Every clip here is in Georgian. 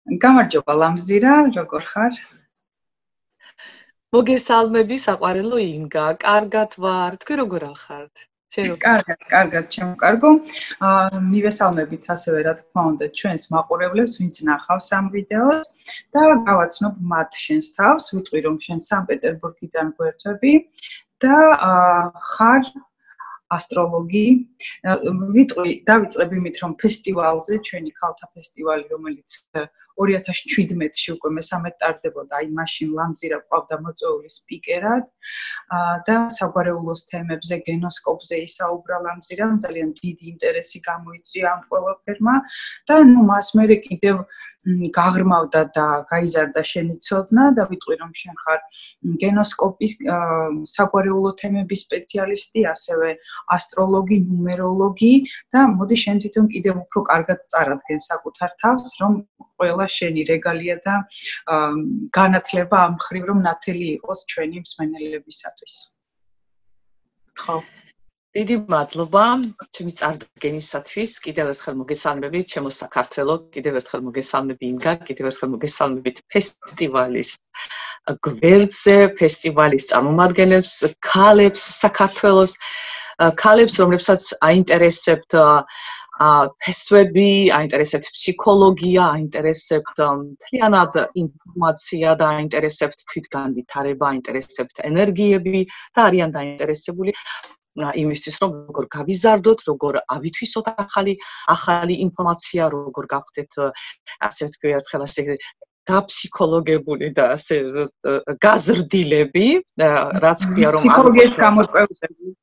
გამარჯობა ლამზირა, როგორ ხარ? მოგესალმები საყვარელო ინგა, კარგად ვარ, თქვენ როგორ ახართ? კარგად, ჩემო კარგო. მივესალმებით ასევე რა თქმა უნდა ჩვენს მაყურებლებს, ვინც ნახავს ამ ვიდეოს და გავაცნობ მათ შენს თავს, ვიტყვი რომ შენ სან-პეტერბურგიდან გვერდები და ხარ ასტროლოგი. ვიტყვი, დავიწყებ იმით, რომ ფესტივალზე, ჩვენი ქალთა ფესტივალი, რომელიც 2017-ში უკვე მესამედ ტარდებოდა, აი მაშინ ლამზირა ყავდა მოწვეული სპიკერად და საგვარეულოს თემებზე, გენოსკოპზე ისაუბრა ლამზირამ, ძალიან დიდი ინტერესი გამოიწვია ამ ყველაფერმა და ნუ მას მერე კიდევ გაღრმავდა და გაიზარდა შენი ცოდნა და ვიტყვი რომ შენ ხარ გენოსკოპის საგვარეულო თემების სპეციალისტი, ასევე ასტროლოგი, ნუმეროლოგი და მოდი შენ თვითონ კიდევ უფრო კარგად წარადგენ საკუთარ თავს, რომ ყველა შენი რეგალია და განათლება ამ მხრივ რომ ნათელი იყოს ჩვენი მსმენელებისათვის. ხო. დიდი მადლობა ჩემი წარდგენისათვის. კიდევ ერთხელ მოგესალმებით ჩემო საქართველო, კიდევ ერთხელ მოგესალმები ინგა, კიდევ ერთხელ მოგესალმებით ფესტივალის გვერდზე, ფესტივალის წარმომადგენლებს, ქალებს საქართველოს, ქალებს, რომლებსაც აინტერესებთ ფესვები, აინტერესებთ ფსიქოლოგია, აინტერესებთ მთლიანად ინფორმაცია და აინტერესებთ თვითგანვითარება, აინტერესებთ ენერგიები და არიან დაინტერესებული იმისთვის, რომ როგორ გავიზარდოთ, როგორ ავითვისოთ ახალი ინფორმაცია, როგორ გავხდეთ, ასე ვთქვი, ერთხელ ასე გაფსიქოლოგებული და ასე გაზრდილები, რაც ქვია, რომ ფსიქოლოგიის გამოსწორებული.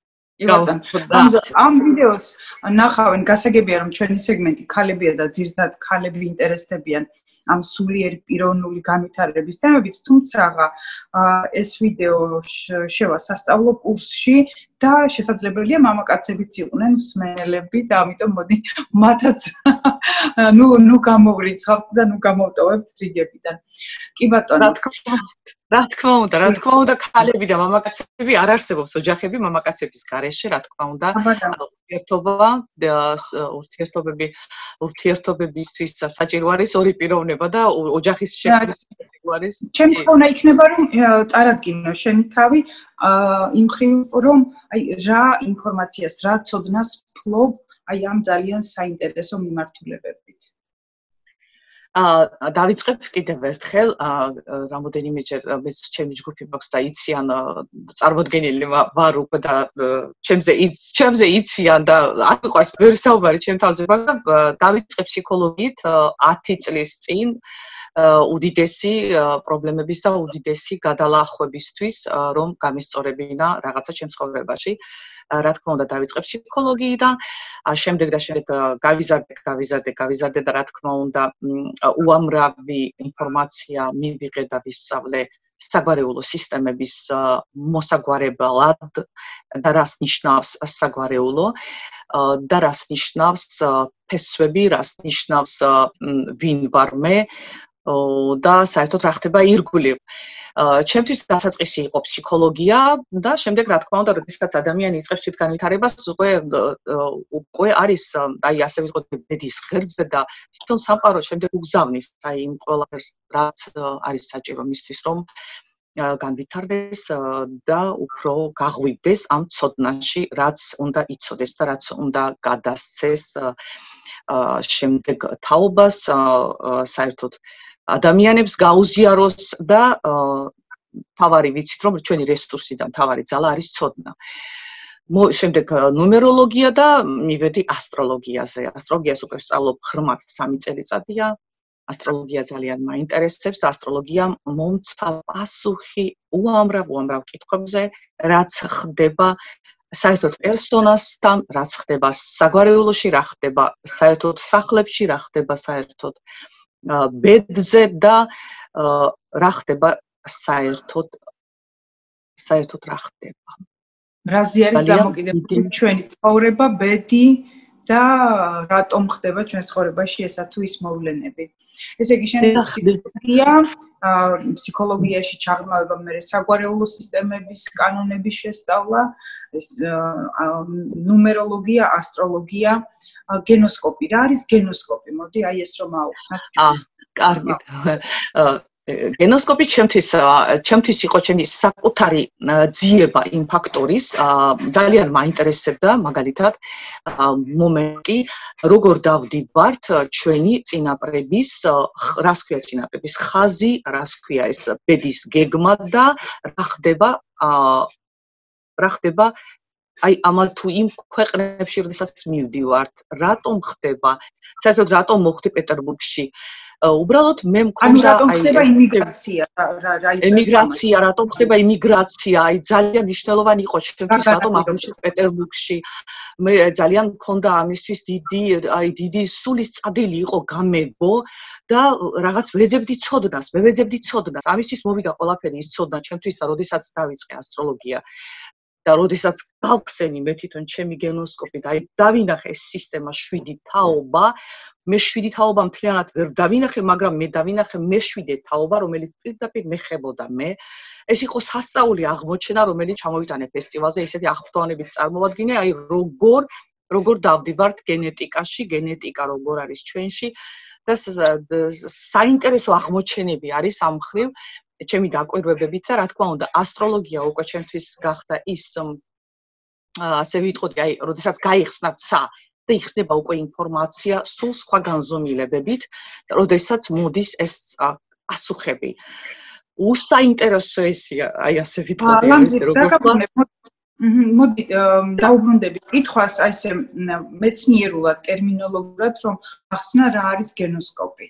ამ ვიდეოს ნახავენ, გასაგებია რომ ჩვენი სეგმენტი ქალებია და ძირითადად ქალები ინტერესდებიან ამ სულიერი პიროვნული განვითარების თემებით, თუმცა ეს ვიდეო შევა სასწავლო კურსში და შესაძლებელია მამაკაცებიც იყვნენ მსმენელები და ამიტომ მოდი მათაც ნუ გამოვრიცხავთ და ნუ გამოვტოვებთ რიგებიდან. კი ბატონო, რა თქმა უნდა, ქალები და მამაკაცები არ არსებობს ოჯახები მამაკაცების გარეშე, რა თქმა უნდა, ურთიერთობებისთვის საჭირო არის ორი პიროვნება და ოჯახის შექმნის საჭირო არის. ჩემი თხოვნა იქნება რომ წარადგინო შენი თავი იმ მხრივ რომ აი რა ინფორმაციას, რა ცოდნას ფლობ აი ამ ძალიან საინტერესო მიმართულებებით. დავიწყებ კიდევ ერთხელ, რამოდენიმეჯერ მეც ჩემი ჯგუფი მაქვს და იციან წარმოდგენილი ვარ უკვე და ჩემზე იციან და არ მიყვარს ბევრი საუბარი ჩემ თავზე, მაგრამ დავიწყებ ფსიქოლოგიით 10 წლის წინ უდიდესი პრობლემების და უდიდესი გადალახვებისთვის, რომ გამისწორებინა რაღაცა ჩემ ცხოვრებაში. რა თქმა უნდა დავიწყე ფსიქოლოგიიდან, შემდეგ გავიზარდე და რა თქმა უნდა უამრავი ინფორმაცია მივიღე და ვისწავლე საგვარეულო სისტემების მოსაგვარებლად და რას ნიშნავს საგვარეულო და რას ნიშნავს ფესვები, რას ნიშნავს ვინ ვარ მე და საერთოდ რა ხდება ირგვლივ. ჩემთვის დასაწყისი იყო ფსიქოლოგია და შემდეგ რა თქმა უნდა, როდესაც ადამიანი იწყებს თვითგანვითარებას, უკვე არის აი ასე ვიტყოდ ბედის ღერძზე და თვითონ სამყარო შემდეგ უგზავნის აი იმ ყველაფერს, რაც არის საჭირო მისთვის, რომ განვითარდეს და უფრო გაღვივდეს ამ ცოდნაში, რაც უნდა იცოდეს და რაც უნდა გადასცეს შემდეგ თაობას, საერთოდ ადამიანებს გაუზიაროს და თავარი ვიცით რომ ჩვენი რესურსიდან თავარი ძალა არის ცოდნა. შემდეგ ნუმეროლოგია და მივედი ასტროლოგიაზე. ასტროლოგიას უკვე ვსწავლობ ღრმად 3 წელიწადია. ასტროლოგია ძალიან მაინტერესებს და ასტროლოგია მომცა პასუხი უამრავ კითხვებზე, რაც ხდება საერთოდ პერსონასთან, რაც ხდება საგვარეულოში, რა ხდება საერთოდ სახლებში, რა ხდება საერთოდ ბედზე და რა ხდება საერთოდ რა ხდება. რაზე არის დამოკიდებული ჩვენი ცხოვრება, ბედი და რატომ ხდება ჩვენს ცხოვრებაში ესა თუ ის მოვლენები. ესე იგი შენ ფსიქოლოგიაში ჩაღრმავება, მე საგვარეულო სისტემების კანონების შესწავლა, ეს ნუმეროლოგია, ასტროლოგია, გენოსკოპი. რა არის გენოსკოპი? მოდი აი ეს რომ აუხსნათ. კარგით. გენოსკოპი ჩემთვის იყო ჩემი საკუთარი ძიება იმ ფაქტორის, ძალიან მაინტერესებდა მაგალითად მომენტი, როგორ დავდივართ ჩვენი წინაპრების, რას ქვია წინაპრების ხაზი, რას ქვია ეს ბედის გეგმა და რა ხდება აი ამა თუ იმ ქვეყნებში, როდესაც მივდივართ, რატომ ხდება, საერთოდ რატომ მოხდი პეტერბურგში. უბრალოდ მე მქონდა აი იმიგრაცია, ემიგრაცია, რატომ ხდება იმიგრაცია, აი ძალიან მნიშვნელოვანი იყო ჩემთვის რატომ აღმოჩნდა პეტერბურგში. მე ძალიან მქონდა ამისთვის დიდი სულის წადილი იყო გამეგო და რაღაც ვეძებდი ცოდნას. ამისთვის მოვიდა ყველაფერი ის ცოდნა ჩემთვის და როდესაც დავიწყე ასტროლოგია და როდესაც გავხსენი მე თვითონ ჩემი გენოსკოპი და დავინახე ეს სისტემა 7 თაობა, მე 7 თაობა მთლიანად ვერ დავინახე, მაგრამ მე დავინახე მე-7 თაობა, რომელიც პირდაპირ მეხებოდა მე. ეს იყო სასწაული აღმოჩენა, რომელიც ჩამოვიტანე ფესტივალზე, ისეთი აღფრთოვანებით წარმოვადგინე, აი როგორ დავდივართ გენეტიკაში, გენეტიკა როგორ არის ჩვენში და საინტერესო აღმოჩენები არის ამ მხრივ ჩემი დაკვირვებებით და რა თქმა უნდა ასტროლოგია უკვე ჩემთვის გახდა ის ასე ვიტყოდი, აი, როდესაც გაიხსნა ცა და იხსნება უკვე ინფორმაცია სულ სხვა განზომილებებით, როდესაც მოდის ეს პასუხები. უსაინტერესო ესია, აი ასე ვიტყოდი, როგორც მოდი დაუბრუნდებით კითხვას, აი ესე მეცნიერულად, ტერმინოლოგიურად, რომ ახსნა რა არის გენოსკოპი.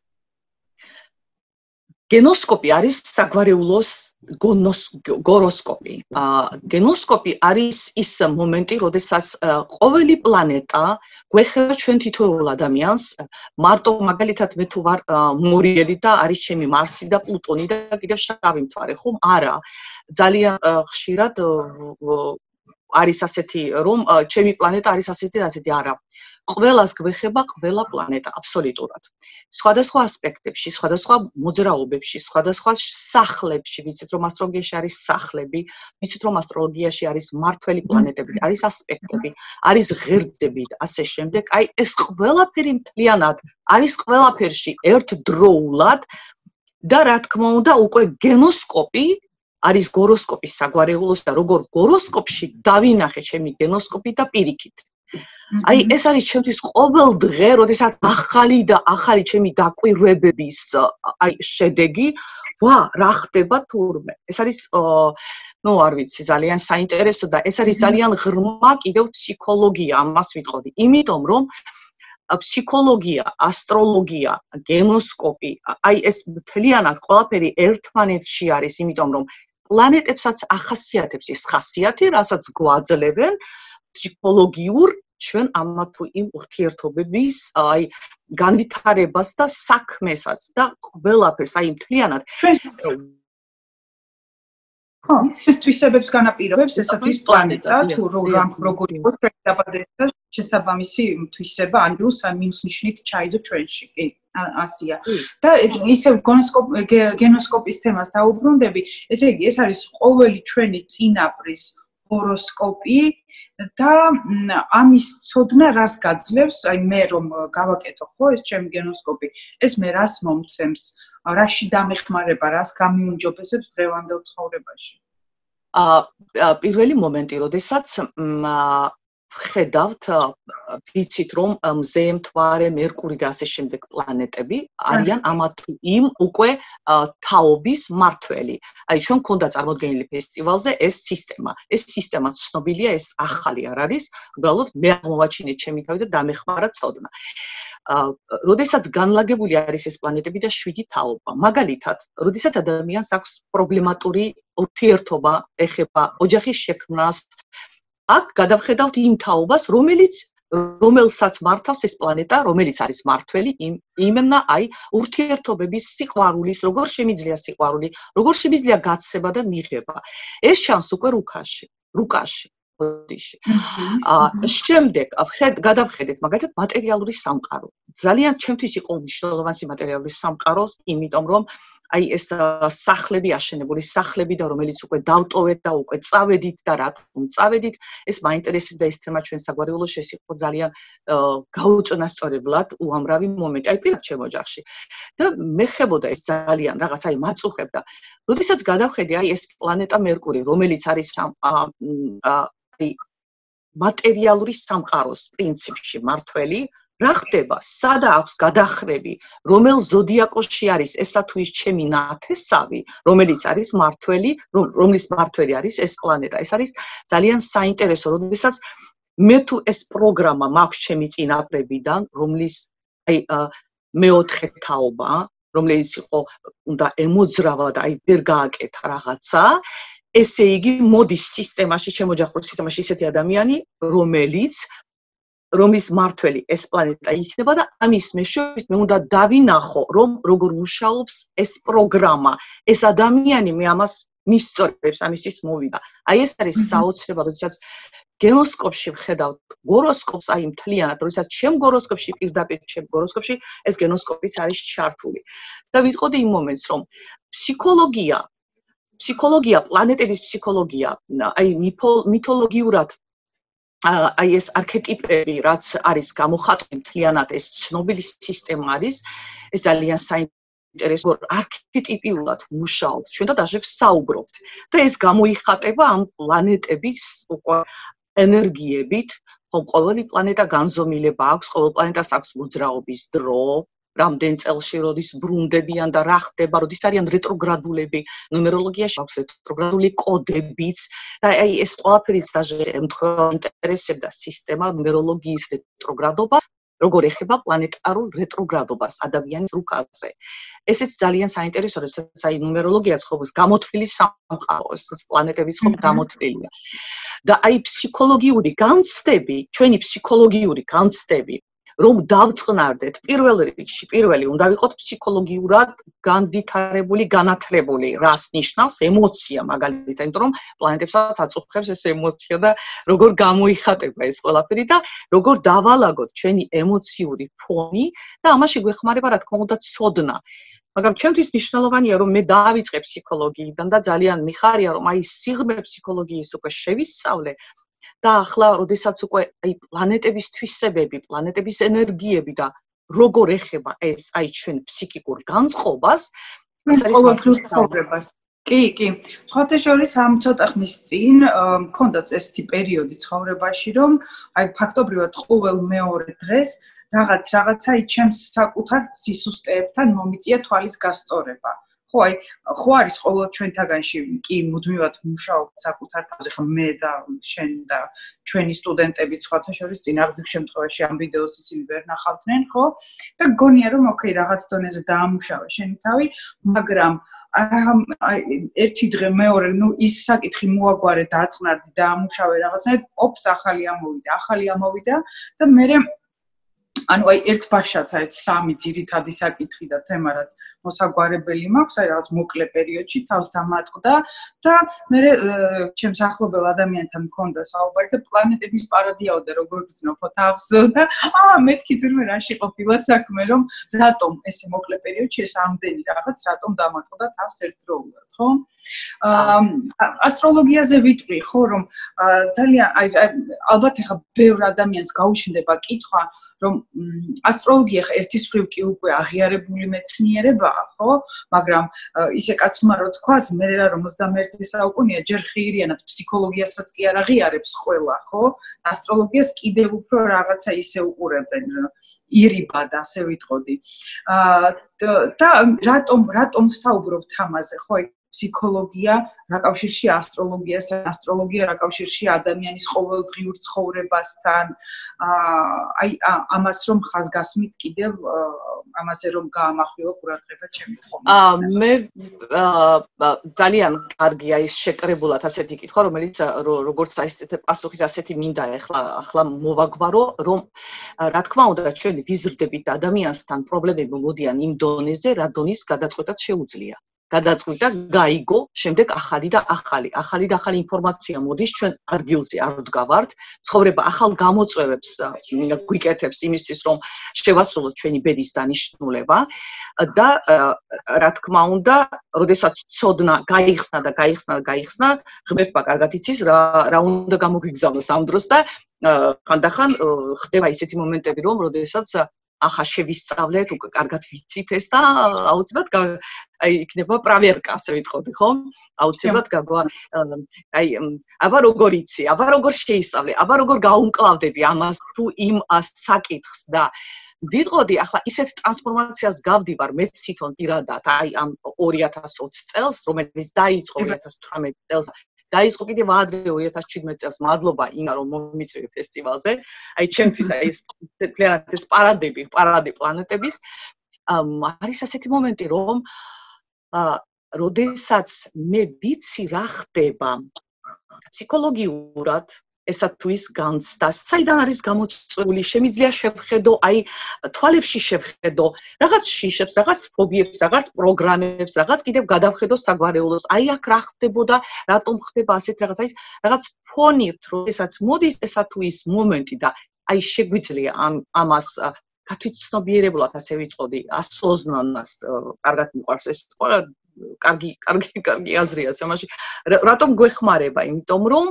გენოსკოპი არის საგვარეულოს გოროსკოპი. გენოსკოპი არის ის მომენტი, როდესაც ყოველი პლანეტა გვეხება ჩვენ თითოეულ ადამიანს, მარტო მაგალითად მე თუ ვარ მორიელი და არის ჩემი მარსი და პლუტონი და კიდევ შავი მთვარე, ხომ? არა. ძალიან ხშირად არის ასეთი, რომ ჩემი პლანეტა არის ასეთი და ასეთი, არა. ყველას გვეხება ყველა პლანეტა აბსოლუტურად. სხვადასხვა ასპექტებში, სხვადასხვა მოძრაობებში, სხვადასხვა სახლებში, ვიცით რომ ასტროლოგიაში არის სახლები, ვიცით რომ ასტროლოგიაში არის მართველი პლანეტები, არის ასპექტები, არის ღერძები და ასე შემდეგ. აი ეს ყველაფერი მთლიანად არის ყველაფერში ერთდროულად და რა თქმა უნდა უკვე გენოსკოპი არის გოროსკოპის საგვარეულოს და როგორ გოროსკოპში დავინახე ჩემი გენოსკოპი და პირიქით. აი ეს არის ჩემთვის ყოველ დღე, როდესაც ახალი ჩემი დაკვირვებების აი შედეგი, რა ხდება თურმე. ეს არის არ ვიცი, ძალიან საინტერესო და ეს არის ძალიან ღრმა კიდევ ფსიქოლოგია, ამას ვიტყოდი. იმიტომ რომ ფსიქოლოგია, ასტროლოგია, გენოსკოპი, აი ეს მთლიანად ყველაფერი ერთმანეთში არის, იმიტომ რომ პლანეტებსაც ახასიათებს ის ხასიათი, რასაც გვაძლევენ ფსიქოლოგიურ ჩვენ ამა თუ იმ ურთიერთობების აი განვითარებას და საქმესაც და ყველაფერს აი მთლიანად ეს თვისებებს განაპირობებს ესეთის პლანეტა თუ როგორი დაბადებისას შესაბამისი თვისება ან პლუს ან მინუს ნიშნით ჩაიდო ჩვენში კი ასია და ისე გენოსკოპის თემას დაუბრუნდები ესე იგი ეს არის ყოველი ჩვენი წინაპრის ჰოროსკოპი და ამის ცოდნა რას გაძლევს, აი მე რომ გავაკეთო ხო ეს ჩემი გენოსკოპი, ეს მე რას მომცემს, რაში დამეხმარება, რას გამიუმჯობესებს დღევანდელ ცხოვრებაში? პირველი მომენტი, როდესაც ხედავთ, ვიცით რომ მზე, მთვარე, მერკური და ასე შემდეგ პლანეტები არიან ამა თუ იმ უკვე თაობის მართველი. აი ჩვენ გქონდა წარმოდგენილი ფესტივალზე ეს სისტემა ცნობილია, ეს ახალი არ არის, უბრალოდ მე აღმოვაჩინე ჩემი თავი და დამეხმარა ცოდნა. როდესაც განლაგებული არის ეს პლანეტები და 7 თაობა. მაგალითად, როდესაც ადამიანს აქვს პრობლემატური ურთიერთობა, ეხება ოჯახის შექმნას, აქ გადავხედავთ იმ თაობას, რომელსაც მართავს ეს პლანეტა, რომელიც არის მართველი იმენა აი ურთიერთობების სიყვარულის, როგორ შემიძლია სიყვარული, როგორ შემიძლია გაცება და მიღება. ეს ჩანს უკვე რუკაში, ბოდიში. შემდეგ გადავხედეთ მაგალითად მატერიალური სამყარო. ძალიან ჩემთვის იყო მნიშვნელოვანი მატერიალური სამყარო, იმიტომ რომ აი ეს სახლები აშენებული სახლები და რომელიც უკვე დავტოვეთ და უკვე წავედით და რა თქმა უნდა წავედით ეს მაინტერესებდა ეს თემა ჩვენ საგვარეულოში ეს იყო ძალიან გაუწონასწორებლად უამრავი მომენტი აი პირად ჩემ ოჯახში და მე ხებოდა ეს ძალიან რაღაც აი მაწუხებდა როდესაც გადავხედე აი ეს პლანეტა მერკური რომელიც არის აი მატერიალური სამყაროს პრინციპში მართველი რა ხდება სადა აქვს გადახრები რომელ ზოდიაკოში არის ესა თუ ის ჩემი ნათესავი რომელიც არის მართველი რომლის მართველი არის ეს პლანეტა ეს არის ძალიან საინტერესო როდესაც მე თუ ეს პროგრამა მაქვს ჩემი წინაპრებიდან რომლის აი მეოთხე თაობა რომელიც იყო უნდა ემოძრავა და აი ვერ გააკეთა რაღაცა ესე იგი მოდის სისტემაში ჩემ ოჯახურ სისტემაში ისეთი ადამიანი რომლის მართველი ეს პლანეტა იქნება და ამის მეშვეობით მე უნდა დავინახო რომ როგორ მუშაობს ეს პროგრამა ეს ადამიანი მე ამას მისწორებს ამისთვის მოვიდა აი ეს არის საოცრება როდესაც გენოსკოპში ვხედავთ გოროსკოპს აი მთლიანად როდესაც ჩემ გოროსკოპში პირდაპირ ჩემ გოროსკოპში ეს გენოსკოპიც არის ჩართული და ვიტყოდი იმ მომენტს რომ ფსიქოლოგია პლანეტების ფსიქოლოგია აი მითოლოგიურად აი ეს არქეტიპები რაც არის გამოხატული მთლიანად ეს ცნობილი სისტემა არის ეს ძალიან საინტერესო არქეტიპიულად მუშაობთ ჩვენ და даже ვსაუბრობთ და ეს გამოიხატება ამ პლანეტების ენერგიებით ხომ ყოველი პლანეტა განზომილება აქვს ყოველ პლანეტას აქვს მოძრაობის დრო რამდენ წელში როდის ბრუნდებიან და რა ხდება როდის არიან რეტროგრადულები ნუმეროლოგიაში აქვს რეტროგრადული კოდებიც და აი ეს ყველაფერიც даже ემთხვევა ინტერესებდა სისტემა ნუმეროლოგიის რეტროგრადობა როგორ ეხება პლანეტარულ რეტროგრადობას ადამიანის რუკაზე ესეც ძალიან საინტერესო როდესაც აი ნუმეროლოგიაც ხო გამოთვლილი სამყარო ეს პლანეტების ხო გამოთვლილია და აი ფსიქოლოგიური განცდები ჩვენი ფსიქოლოგიური განცდები რომ დავწყნარდეთ პირველ რიგში პირველი უნდა ვიყოთ ფსიქოლოგიურად განვითარებული განათლებული რას ნიშნავს ემოცია მაგალითად იმიტომ რომ პლანეტებსაც აწუხებს ეს ემოცია და როგორ გამოიხატება ეს ყველაფერი და როგორ დავალაგოთ ჩვენი ემოციური ფონი და ამაში გვეხმარება რა თქმა უნდა ცოდნა მაგრამ ჩემთვის მნიშვნელოვანია რომ მე დავიწყე ფსიქოლოგიიდან და ძალიან მიხარია რომ აი სიღრმე ფსიქოლოგიის უკვე შევისწავლე და ახლა როდესაც უკვე აი პლანეტების თვისებები, პლანეტების ენერგიები და როგორ ეხება ეს აი ჩვენ ფსიქიკურ განწყობას, ეს არის ყოველდღიურ ცხოვრებას. კი. სხვათა შორის ამ ცოტა ხნის წინ მქონდა ესეთი პერიოდი ცხოვრებაში, რომ აი ფაქტობრივად ყოველ მეორე დღეს რაღაცა ჩემს საკუთარ სისუსტეებთან მომიწია თვალის გასწორება. ხო არის ყოველ ჩვენთაგანში კი მუდმივად მუშაობთ საკუთარ თავზე ხა მე და შენ და ჩვენი სტუდენტები სხვათა შორის წინააღმდეგ შემთხვევაში ამ ვიდეოს ისინი ვერ ნახავდნენ ხო და გონია რომ ოკეი რაღაც დონეზე დაამუშავა შენი თავი მაგრამ ერთი დღე მეორე ის საკითხი მოაგვარე დააწყნარდი დაამუშავე რაღაცნაირად ოპს ახალი ამოვიდა და მე ანუ აი ერთ ბაშათა ეს სამი ძირითადი საკითხი და თემა რაც მოსაგვარებელი მაქვს აი რაღაც მოკლე პერიოდში თავს დამატყდა და მე ჩემს ახლობელ ადამიანთან მქონდა საუბარი და პლანეტების პარადიაო და როგორ გძნობო თავს და მეთქი ძრმე რაში ყოფილა საქმე რომ რატომ ესე მოკლე პერიოდში ეს ამდენი რაღაც რატომ დამატყდა თავს ერთდროულად ხო ასტროლოგიაზე ვიტყვი ხო რომ ძალიან აი ალბათ ეხა ბევრ ადამიანს გაუჩნდება კითხვა რომ ასტროლოგია ერთის მხრივ კი უკვე აღიარებული მეცნიერებაა, ხო? მაგრამ ისე კაცმა რო თქვას, მე რა რომ 21 საუკუნეა, ჯერ ხიირიანად ფსიქოლოგიასაც კი არ აღიარებს ყველა, ხო? ასტროლოგიას კიდევ უფრო რაღაცა ისე უყურებენ, ირიბად ასე ვიტყოდი. და რატომ ვსაუბრობთ ამაზე, ხო? ფსიქოლოგია რა კავშირში ასტროლოგიას, ასტროლოგია რა კავშირში ადამიანის ყოველდღიურ ცხოვრებასთან, აი ამას რომ ხაზგასმით კიდევ ამაზე რომ გაამახვილო ყურადღება ჩემი ხომ. მე ძალიან კარგია ის შეკრებულად ასეთი კითხვა, რომელიც როგორც აი ეს პასუხის ასეთი მინდა ახლა მოვაგვარო, რომ რა თქმა უნდა ჩვენ ვიზრდებით ადამიანთან პრობლემები მოდიან იმ დონეზე, რა დონის გადაწყვეტაც შეუძლია. გადაწყვიტა გაიგო, შემდეგ ახალი და ახალი ინფორმაცია მოდის ჩვენ ადგილზე არ ვდგავართ, ცხოვრება ახალ გამოწვევებს გვიკეთებს იმისთვის რომ შევასრულოთ ჩვენი ბედის დანიშნულება და რა თქმა უნდა, როდესაც ცოდნა გაიხსნა, ღმერთმა კარგად იცის რა უნდა გამოგვიგზავნოს ამ დროს და ხანდახან ხდება ისეთი მომენტები რომ როდესაც ახლა შევისწავლეთ, უკვე კარგად ვიცით ეს და აუცილებლად იქნება პროვერკა, ასე ვიტყოდი, ხო? აუცილებლად აბა როგორ იცი, აბა როგორ შეისწავლე, აბა როგორ გაუმკლავდები ამას თუ იმ საკითხს და ვიტყოდი, ახლა ისეთ ტრანსფორმაციას გავდივარ მეც თვითონ პირადად, ამ 2020 წელს, რომელიც დაიწყო 2018 წელს დაიწყო კიდევ ადრე 2017 წელს მადლობა იმას რომ მომიწვევი ფესტივალზე. ჩემთვის ეს ძალიან ეს პარადი პლანეტების არის ასეთი მომენტი რომ როდესაც მე ვიცი რა ხდება ფსიქოლოგიურად ესა თუ ის განცდა, საიდან არის გამოწვეული, შემიძლია შევხედო, თვალებში შევხედო, რაღაც შიშებს, რაღაც ფობიებს, რაღაც პროგრამებს, რაღაც კიდევ გადავხედო საგვარეულოს, აქ რა ხდებოდა, რატომ ხდება ასეთ რაღაც ფონით, როდესაც მოდის ესა თუ ის მომენტი და შეგვიძლია ამას გათვითცნობიერებლად ასე ვიწყოდი, ასოზნანას, კარგად მიყვარს ეს კარგი აზრია ამაში. რატომ გვეხმარება? იმიტომ რომ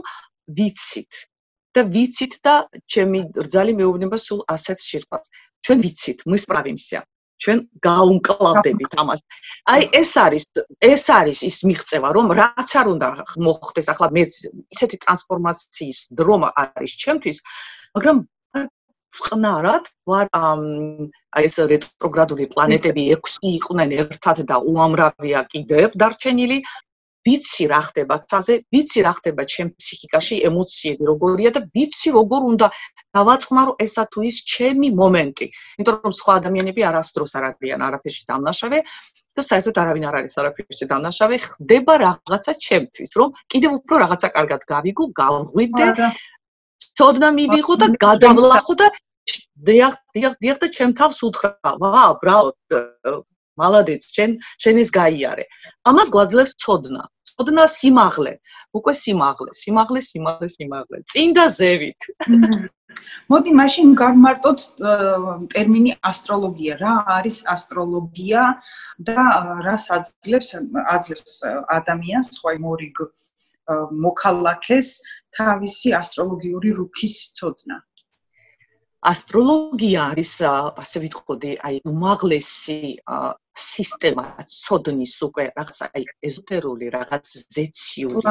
ვიცით და ჩემი რძალი მეუბნება სულ ასეთ შირკვას. ჩვენ ვიცით, мы справимся. ჩვენ გაუმკლავდებით ამას. ეს არის ის მიღწევა, რომ რაც არ უნდა მოხდეს, ახლა მე ისეთი ტრანსფორმაციის დრო არის ჩემთვის, მაგრამ წყნარად ვარ ეს რეტროგრადული პლანეტები 6 იყვნენ ერთად და უამრავია კიდევ დარჩენილი. ვიცი რა ხდება თაზე, ვიცი რა ხდება ჩემ ფსიქიკაში, ემოციები როგორია და ვიცი როგორ უნდა დავაწყნარო ესა თუ ის ჩემი მომენტი. იმიტომ რომ სხვა ადამიანები არასდროს არ არიან არაფერში დამნაშავე და საერთოდ არავინ არ არის არაფერში დამნაშავე, ხდება რაღაცა ჩემთვის, რომ კიდევ უფრო რაღაცა კარგად გავიგო, გავღვივდე, ცოდნა მივიღო და გადავლახო და დიახ და ჩემ თავს უთხრა, ვა, ბრავო, მალადეც, შენ ეს გაიარე. ამას გვაძლევს ცოდნა, სიმაღლე, უკვე სიმაღლე, წინ და ზევით. მოდი მაშინ გავმარტოთ ტერმინი ასტროლოგია. რა არის ასტროლოგია და რას აძლევს ადამიანს, სხვა მორიგ მოქალაქეს თავისი ასტროლოგიური რუქის ცოდნა? ასტროლოგია არის, ასე ვიტყოდი, უმაღლესი სისტემა ცოდნის უკვე რაღაც ეზოტერული, რაღაც ზეციური,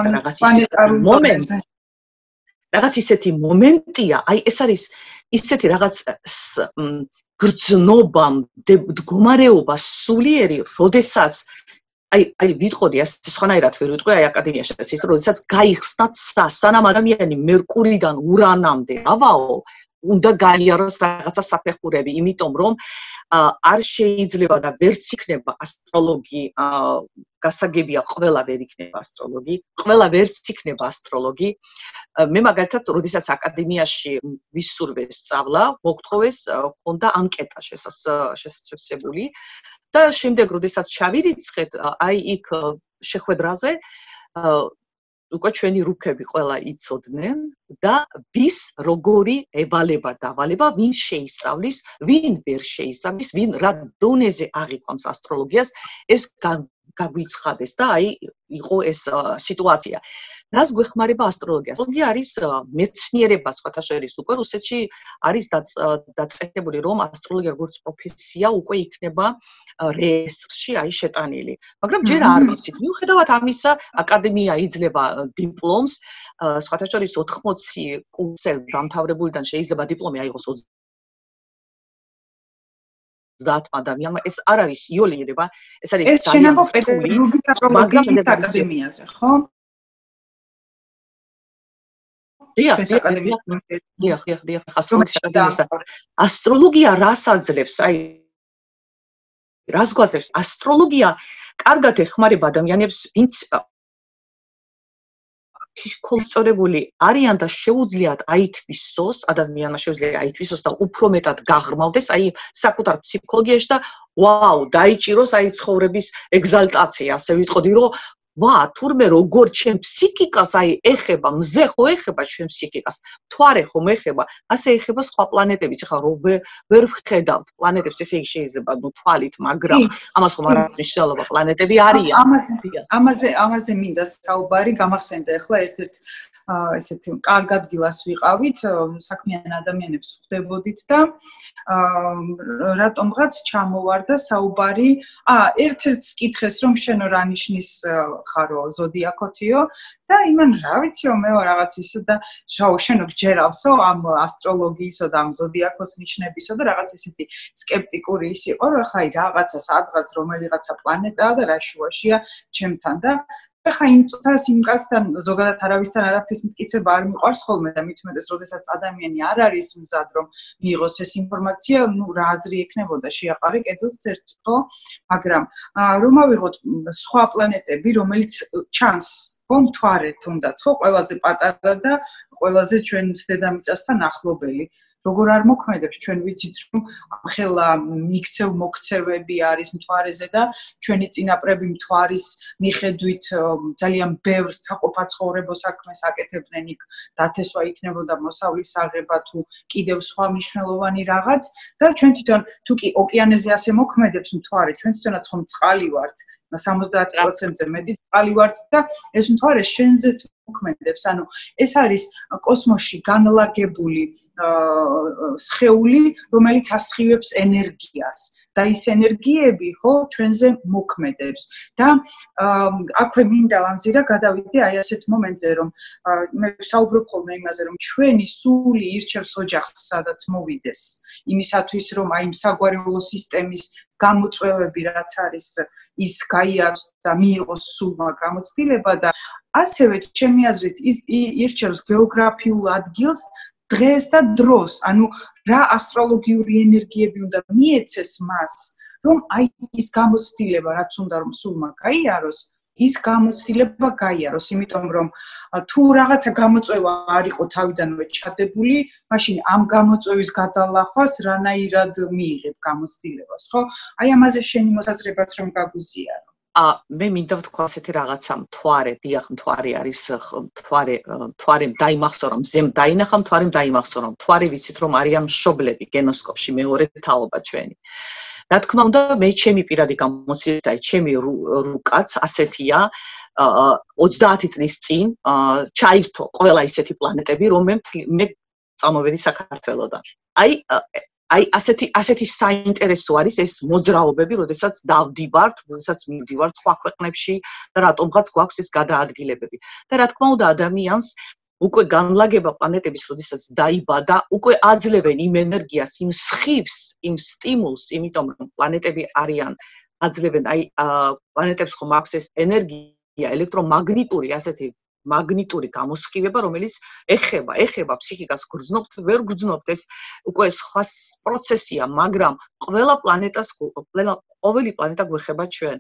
რაღაც ისეთი მომენტია, ეს არის ისეთი რაღაც გრძნობა, მდგომარეობა სულიერი, როდესაც ვიტყოდი, ასე სხვანაირად ვერ ვიტყვი, აკადემიაში ის როდესაც გაიხსნათ სანამ ადამიანი მერკურიდან ურანამდე ავაო უნდა გაიაროს რაღაცა საფეხურები, იმიტომ რომ არ შეიძლება და ვერც იქნება ასტროლოგი, გასაგებია ყველა ვერ იქნება ასტროლოგი, ყველა ვერც იქნება ასტროლოგი. მე მაგალითად, როდესაც აკადემიაში ვისურვე სწავლა, მოგთხოვეს ქონდა ანკეტა შესაძლებელი და შემდეგ როდესაც ჩავირიცხეთ, იქ შეხვედრაზე უკვე ჩვენი რუქები ყველა იცოდნენ და ვის როგორი ევალება დავალება, ვინ შეისწავლის, ვინ ვერ შეისწავლის, ვინ რა დონეზე აღიქვამს ასტროლოგიას, ეს გაგვიცხადეს და იყო ეს სიტუაცია. რას გვეხმარება ასტროლოგია? ასტროლოგია არის მეცნიერება, სხვათა შორის უკვე რუსეთში არის დაწესებული, რომ ასტროლოგია როგორც პროფესია უკვე იქნება რეესტრში შეტანილი. მაგრამ ჯერ არ ვიცით. მიუხედავად ამისა, აკადემია იძლევა დიპლომს, სხვათა შორის 80 კურსზე დამთავრებულიდან შეიძლება დიპლომი აიღოს 30 ადამიანმა. ეს არ არის იოლიერება, ეს არის ძალიან რთული, მაგრამ აკადემიაზე, ხო? დიახ, ასტროლოგია რას აძლევს? რას გვაძლევს? ასტროლოგია კარგად ეხმარება ადამიანებს, ვინც სკოლსწორებული არიან და შეუძლიათ აითვისოს, ადამიანმა შეუძლია აითვისოს და უფრო მეტად გაღრმავდეს აი საკუთარ ფსიქოლოგიაში და ვაუ, დაიჭიროს აი ცხოვრების ეგზალტაცია, ასე ვიტყოდი, რომ ვა, თურმე როგორ ჩემ ფსიქიკას აი ეხება, მზე ხო ეხება ჩვენ ფსიქიკას, მთვარე ხომ ეხება, ასე ეხება სხვა პლანეტებიც, ახლა რომ ვერ ვხედავთ პლანეტებს, ესე იგი შეიძლება ნუ თვალით, მაგრამ ამას ხომ არ აქვს მნიშვნელობა, პლანეტები არიან. ამაზე მინდა საუბარი, გამახსენდა ახლა ერთ-ერთ ესეთი კარგ ადგილას ვიყავით, საქმიან ადამიანებს ხვდებოდით და რატომღაც ჩამოვარდა საუბარი, ერთ-ერთს კითხეს რომ შენო რა ნიშნის ხარო ზოდიაქოთიო და იმან რა ვიციო მე რაღაც ისე და შენო გჯერავსო ამ ასტროლოგიისო და ამ ზოდიაქოს ნიშნებისო და რაღაც ისეთი სკეპტიკური ის იყო რომ ხაი რაღაცა სადღაც რომელიღაცა პლანეტაა და რა შუაშია ჩემთან და ხა იმ წუთას იმ კაცთან ზოგადად არავისთან არაფრის მტკიცება არ მიყვარს ხოლმე და მით უმეტეს როდესაც ადამიანი არ არის მზად რომ მიიღოს ეს ინფორმაცია, ნუ რა აზრი ექნებოდა შეაყარე კედელს წერტყო, მაგრამ რომ ავიღოთ სხვა პლანეტები, რომელიც ჩანს მომთვარე თუნდაც ხო ყველაზე პატარა და ყველაზე ჩვენს დედამიწასთან ახლობელი. როგორ არ მოქმედებს ჩვენ ვიცით რომ ხელა მიქცევ მოქცევები არის მთვარეზე და ჩვენი წინაპრები მთვარის მიხედვით ძალიან ბევრ საყოფა ცხოვრებო საქმეს აკეთებდნენ იქ დათესვა იქნებოდა მოსავლის აღება თუ კიდევ სხვა მნიშვნელოვანი რაღაც და ჩვენ თვითონ თუ კი ოკეანეზე ასე მოქმედებს მთვარე ჩვენ თვითონაც ხომ წყალი ვართ 70%-ზე მეტი წყალი ვართ და ეს მთვარე შენზეც მოქმედებს ანუ ეს არის კოსმოსში განლაგებული სხეული რომელიც ასხივებს ენერგიას და ის ენერგიები ხო ჩვენზე მოქმედებს და აქვე მინდა ლამზირა გადავიდე აი ასეთ მომენტზე რომ მე საუბრობ ხოლმე იმაზე რომ ჩვენი სული ირჩევს ოჯახს სადაც მოვიდეს იმისათვის რომ აი იმ საგვარეულო სისტემის გამოწვევები რაც არის ის გაიაროს და მიიღოს სულმა გამოცდილება და ასევე ჩემი აზრით ის ირჩევს გეოგრაფიულ ადგილს დღეს და დროს ანუ რა ასტროლოგიური ენერგიები უნდა მიეცეს მას რომ აი ის გამოცდილება რაც უნდა რომ სულმა გაიაროს ის გამოცდილება გაიაროს იმიტომ რომ თუ რაღაცა გამოწვევა არ იყო თავიდანვე ჩადებული მაშინ ამ გამოწვევის გადალახვას რანაირად მიიღებ გამოცდილებას ხო აი ამაზე შენი მოსაზრებაც რომ გაგვიზიარო მე მინდა ვთქვა ასეთი რაღაცა მთვარე დიახ მთვარე არის მთვარემ დაიმახსოვრა მზემ დაინახა მთვარემ დაიმახსოვრა მთვარე ვიცით რომ არიან მშობლები გენოსკოპში მეორე თაობა ჩვენი რა თქმა უნდა მე ჩემი პირადი გამოცდილება ჩემი რუკაც ასეთია 30 წლის წინ ჩაირთო ყველა ისეთი პლანეტები რომ მე წამოვედი საქართველოდან აი ასეთი საინტერესო არის ეს მოძრაობები, როდესაც დავდივართ, როდესაც მივდივართ სხვა ქვეყნებში და რატომღაც გვაქვს ეს გადაადგილებები. და რა თქმა უნდა ადამიანს უკვე განლაგება პლანეტების, როდესაც დაიბადა, უკვე აძლევენ იმ ენერგიას, იმ სხივს, იმ სტიმულს, იმიტომ რომ პლანეტები არიან აძლევენ აი პლანეტებს ხომ აქვს ეს ენერგია, ელექტრომაგნიტური ასეთი მაგნიტური გამოსხივება, რომელიც ეხება ფსიქიკას გრძნობთ, ვერ გრძნობთ ეს უკვე სხვა პროცესია, მაგრამ ყველა პლანეტას, ყოველი პლანეტა გვეხება ჩვენ.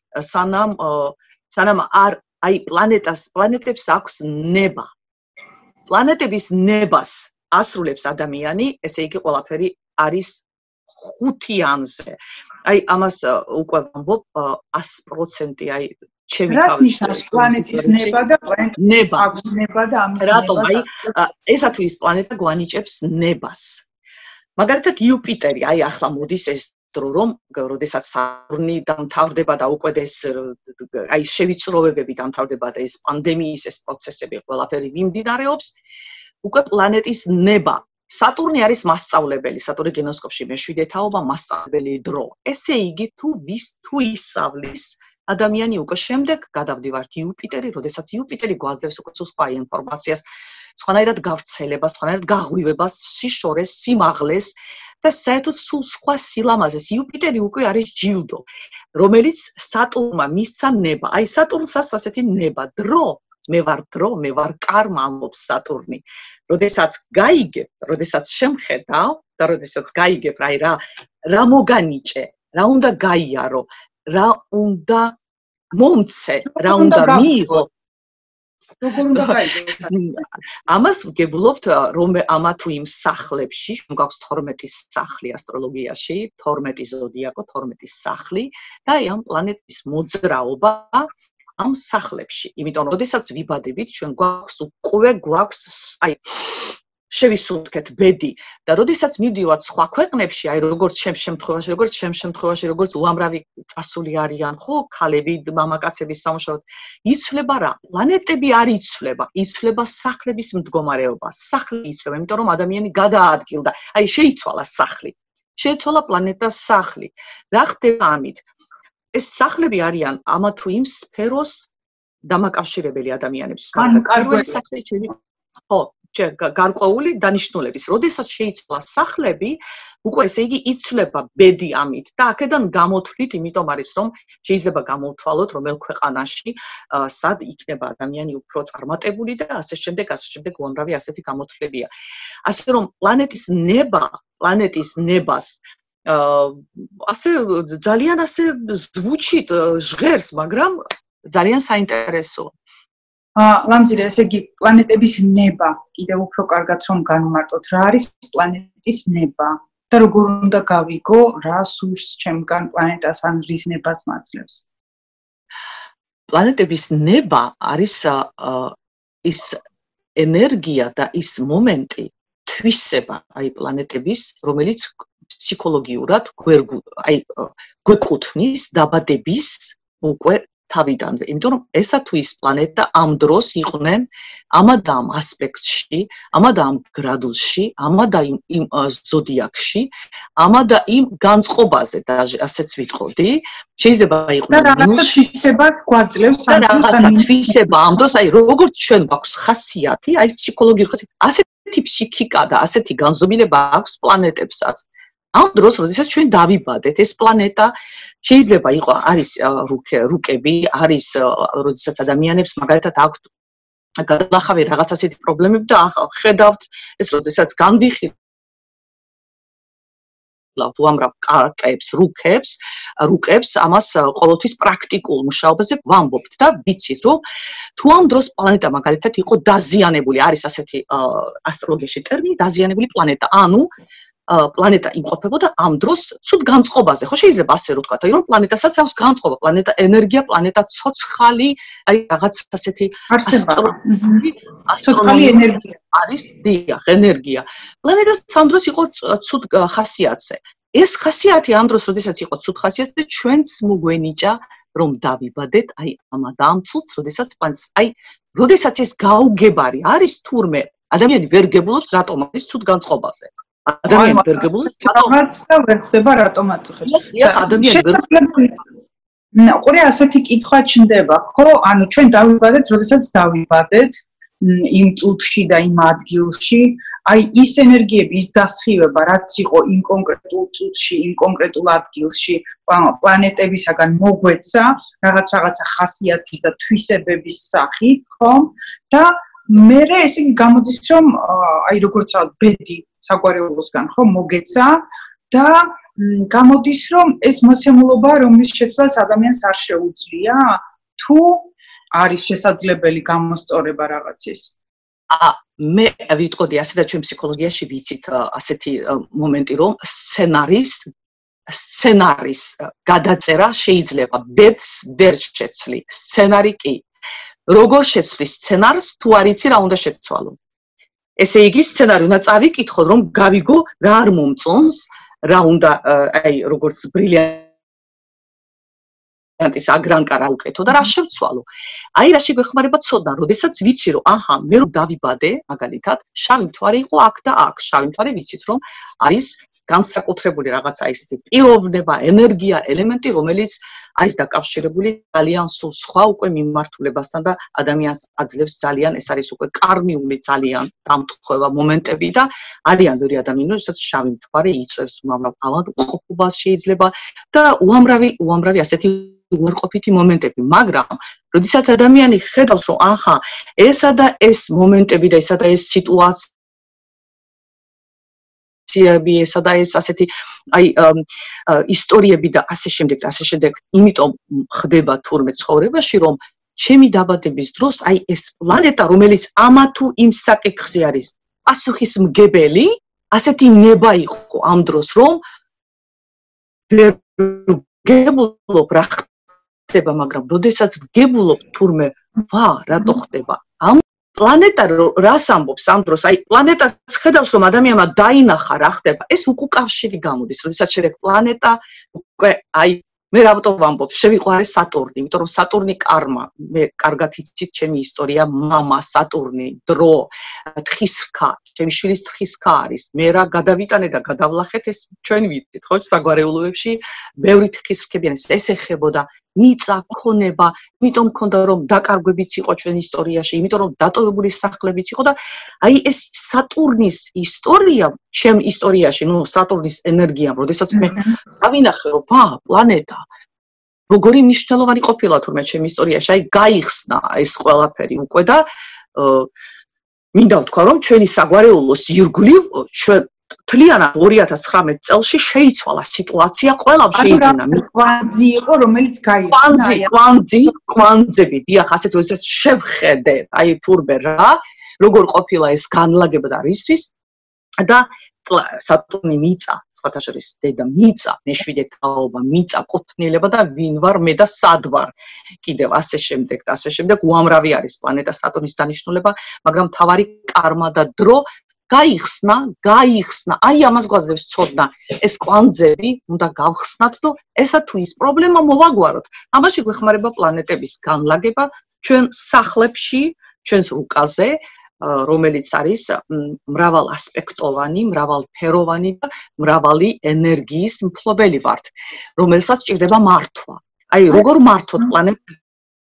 სანამ არ აი პლანეტებს აქვს ნება. პლანეტების ნებას ასრულებს ადამიანი, ესე იგი ყველაფერი არის ხუთიანზე. აი ამას უკვე ვამბობ 100% აი ჩემი რას ნიშნავს პლანეტის ნება და ნება აქვს ნება და ამის რატომ აი ესა თუ ის პლანეტა გვანიჭებს ნებას მაგალითად იუპიტერი აი ახლა მოდის ეს დრო რომ როდესაც სატურნი დამთავრდება და უკვე ეს აი შევიწროვებები დამთავრდება და ეს პანდემიის ეს პროცესები ყველაფერი მიმდინარეობს უკვე პლანეტის ნება სატურნი არის მასწავლებელი სატურნი გენოსკოპში მე-7 თაობა მასწავლებელი დრო ესე იგი თუ ისავლის ადამიანი უკვე შემდეგ გადავდივართ იუპიტერი, როდესაც იუპიტერი გვაძლევს უკვე სხვა ინფორმაციას, სხვანაირად გავრცელებას, სხვანაირად გაღვივებას, სიშორეს, სიმაღლეს და საერთოდ სულ სხვა სილამაზეს. იუპიტერი უკვე არის ჯილდო, რომელიც სატურნმა მისცა ნება. აი სატურნს აქვს ასეთი ნება, დრო, მე ვარ კარმა ამბობს სატურნი. როდესაც გაიგებ, როდესაც შემხედავ და როდესაც გაიგებ, აი რა მოგანიჭე, რა უნდა გაიარო რა უნდა მომცე, რა უნდა მიიღო. როგორ უნდა გაიგოს? ამას ვგებულობთ რომ ამა თუ იმ სახლებში, გვაქვს 12 სახლი ასტროლოგიაში, 12 ზოდიაკო, 12 სახლი და აი ამ პლანეტის მოძრაობა ამ სახლებში. იმიტომ რომ შესაძაც ვიბადებით, ჩვენ გვაქვს აი შევისუნთქეთ ბედი და როდესაც მივდივართ სხვა ქვეყნებში, აი როგორც ჩემს შემთხვევაში, როგორც უამრავი წასული არიან, ხო, ქალები, მამაკაცების სამუშაოდ, იცვლება რა? პლანეტები არ იცვლება, იცვლება სახლების მდგომარეობა. სახლი იცვლება, იმიტომ რომ ადამიანი გადაადგილდა, აი შეიცვალა სახლი. შეიცვალა პლანეტას სახლი. რა ხდება ამით? ეს სახლები არიან ამა თუ იმ სფეროს დამაკავშირებელი ადამიანების. პირველი სახლი ხო გარკვეული დანიშნულების. როდესაც შეიცვალა სახლები, უკვე ესე იგი იცვლება ბედი ამით და აქედან გამოთვლით, იმიტომ არის რომ შეიძლება გამოვთვალოთ რომელ ქვეყანაში სად იქნება ადამიანი უფრო წარმატებული და ასე შემდეგ უამრავი ასეთი გამოთვლებია. ასე რომ პლანეტის ნებას ასე ძალიან ასე ზვუჩით ჟღერს, მაგრამ ძალიან საინტერესოა. ლამზირე, ესე იგი პლანეტების ნება, კიდევ უფრო კარგად რომ განვმარტოთ, რა არის პლანეტის ნება და როგორ უნდა გავიგო, რა სურს ჩემგან პლანეტას ან რის ნებას მაძლევს? პლანეტების ნება არის ის ენერგია და ის მომენტი, თვისება, აი პლანეტების, რომელიც ფსიქოლოგიურად გვეკუთვნის დაბადების უკვე თავიდანვე, იმიტომ რომ ესა თუ ის პლანეტა ამ დროს იყვნენ ამა და ამ ასპექტში, ამა და ამ გრადუსში, ამა და იმ ზოდიაქში, ამა და იმ განწყობაზე და ასეც ვიტყოდი, შეიძლება იყვნენ მინუსში, თვისება გვაძლევს რაღაცა თვისება ამ დროს, აი როგორც ჩვენ გვაქვს ხასიათი, აი ფსიქოლოგიური ხასიათი, ასეთი ფსიქიკა და ასეთი განზომილება აქვს პლანეტებსაც. ამ დროს, როდესაც ჩვენ დავიბადეთ, ეს პლანეტა შეიძლება არის რუკები, არის როდესაც ადამიანებს მაგალითად აქვთ გადალახავი რაღაც ასეთი პრობლემები და ხედავთ ეს როდესაც განვიხილავთ უამრავ კარტებს, რუკებს, ამას ყოველთვის პრაქტიკულ მუშაობაზე ვამბობთ და ვიცით, რომ თუ ამ დროს პლანეტა მაგალითად იყო დაზიანებული, არის ასეთი ასტროლოგიაში ტერმინი დაზიანებული პლანეტა, ანუ პლანეტა იმყოფებოდა ამ დროს ცუდ განწყობაზე, ხო შეიძლება ასე რომ ვთქვა, რომ პლანეტასაც აქვს განწყობა, პლანეტა ენერგია, პლანეტა ცოცხალი, აი რაღაც ასეთი ცოცხალი ენერგია არის, დიახ, ენერგია. პლანეტას ამ დროს იყო ცუდ ხასიათზე. ეს ხასიათი ამ დროს, როდესაც იყო ცუდ ხასიათზე, ჩვენც მოგვენიჭა, რომ დავიბადეთ აი ამ და ამ წუთს, როდესაც ეს გაუგებარი არის თურმე, ადამიანი ვერ გებულობს რატომ არის ცუდ განწყობაზე. ადამიანი ვერ გებულობს რაღაც და ვერ ხდება რატომ აწუხებს. ადამიანი ვერ ყურე ასეთი კითხვა ჩნდება, ხო? ანუ ჩვენ დავიბადეთ, როდესაც დავიბადეთ იმ წუთში და იმ ადგილში, აი ის ენერგიები, ის დასხივება, რაც იყო იმ კონკრეტულ წუთში, იმ კონკრეტულ ადგილში, პლანეტებისაგან მოგვეცა, რაღაცა ხასიათის და თვისებების სახით, ხო? და მერე ესე იგი გამოდის, რომ აი როგორც ბედი საგვარეულოსგან ხო მოგეცა და გამოდის რომ ეს მოცემულობა რომლის შეცვლას ადამიანს არ შეუძლია თუ არის შესაძლებელი გამოსწორება რაღაცის. მე ვიტყოდი ასე და ჩვენ ფსიქოლოგიაში ვიცით ასეთი მომენტი რომ სცენარის გადაწერა შეიძლება ბედს ვერ შეცვლი. სცენარი კი როგორ შეცვლის სცენარს თუ არ იცი რა უნდა შეცვალო. ესე იგი სცენარი უნდა წავიკითხო რომ გავიგო რა არ მომწონს, რა უნდა აი როგორც ბრილიანტის აგრანკა რა უკეთო და რა შევცვალო. აი რა შეგვეხმარება ცოდნა, როდესაც ვიცი რომ აჰა, მე რომ დავიბადე, მაგალითად, შავი მთვარე იყო აქ და აქ. შავი მთვარე ვიცით რომ არის განსაკუთრებული რაღაცა ისეთი პიროვნება, ენერგია, ელემენტი, რომელიც არის დაკავშირებული ძალიან სულ სხვა უკვე მიმართულებასთან და ადამიანს აძლევს ძალიან, ეს არის უკვე კარმიული ძალიან დამთხევა მომენტები და არიან ბევრი ადამიანი, ვისაც შავი მთვარე იწევს ავადმყოფობას შეიძლება და უამრავი ასეთი უარყოფითი მომენტები, მაგრამ როდესაც ადამიანი ხედავს რომ აჰა, ესა და ეს მომენტები და ესა და ეს სიტუაცია ესა და ეს ასეთი აი ისტორიები და ასე შემდეგ, იმიტომ ხდება თურმე ცხოვრებაში, რომ ჩემი დაბადების დროს აი ეს პლანეტა, რომელიც ამა თუ იმ საკითხზე არის პასუხისმგებელი, ასეთი ნება იყო ამ დროს, რომ ვერ გებულობ რა ხდება, მაგრამ როდესაც გებულობ თურმე, ვა, რატო ხდება? ამ პლანეტა რას ამბობს ამ დროს? აი პლანეტას ხედავს, რომ ადამიანმა დაინახა რა ხდება, ეს უკავშირი გამოდის, როდესაც შედეგ პლანეტა უკვე აი მე რატო ვამბობ, შევიყვარე სატურნი, იმიტომ რომ სატურნი კარმა, მე კარგად იცით ჩემი ისტორია, მამა, სატურნი, დრო, თხის რქა, ჩემი შვილის თხის რქა არის. მე რა გადავიტანე და გადავლახეთ, ეს ჩვენ ვიცით, ხო, საგვარეულოებში ბევრი თხის რქები არის, ეს ეხებოდა მიწა, ქონება, იმიტომ მქონდა რომ დაკარგვებიც იყო ჩვენ ისტორიაში, იმიტომ რომ დატოვებული სახლებიც იყო და აი ეს სატურნის ისტორია, ჩემ ისტორიაში, ნუ სატურნის ენერგიამ, როდესაც მე დავინახე რომ ვა, პლანეტა როგორი მნიშვნელოვანი ყოფილა თურმე ჩემ ისტორიაში, აი გაიხსნა ეს ყველაფერი უკვე და მინდა ვთქვა რომ ჩვენი საგვარეულოს ირგვლივ ჩვენ თლიანად 2019 წელში შეიცვალა სიტუაცია, ყველამ შეიძინა. კვანძი იყო, რომელიც გაიხსნა. კვანძები, დიახ, ასეთ როდესაც შევხედე, აი თურმე რა, როგორ ყოფილა ეს განლაგება და რისთვის და სატურნი მიწა, სხვათა შორის დედა მიწა, მეშვიდე თაობა, მიწა, კუთვნილება და ვინ ვარ მე და სად ვარ. კიდევ ასე შემდეგ, უამრავი არის პლანეტა სატურნის დანიშნულება, მაგრამ თავარი კარმა და დრო გაიხსნა, აი ამას გვაძლევს ცოდნა. ეს კვანძები უნდა გავხსნათ და ესა თუ ის პრობლემა მოვაგვაროთ. ამაში გვეხმარება პლანეტების განლაგება ჩვენ სახლებში, ჩვენს რუკაზე, რომელიც არის მრავალ ასპექტოვანი, მრავალფეროვანი და მრავალი ენერგიის მფლობელი ვართ, რომელსაც სჭირდება მართვა. აი როგორ მართოთ პლანეტებს?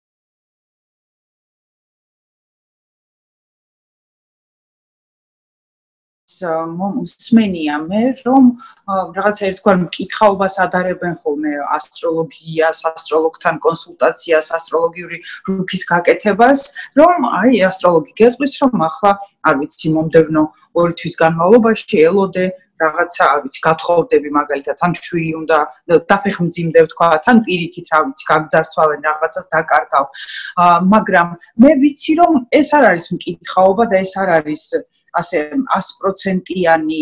მსმენია მე, რომ რაღაცა ერთგვარ მკითხაობას ადარებენ ხოლმე ასტროლოგიას, ასტროლოგთან კონსულტაციას, ასტროლოგიური რუქის გაკეთებას, რომ აი ასტროლოგი გეტყვის, რომ ახლა არ ვიცი მომდევნო 2 თვის განმავლობაში ელოდე რაღაცა, არ ვიცი, გათხოვდები მაგალითად, თან შვილი უნდა დაფეხმძიმდე ვთქვა, თან პირიქით, რა ვიცი, გაგძარცვავენ რაღაცას დაკარგავ. მაგრამ მე ვიცი, რომ ეს არ არის მკითხაობა და ეს არ არის ასე 100%-იანი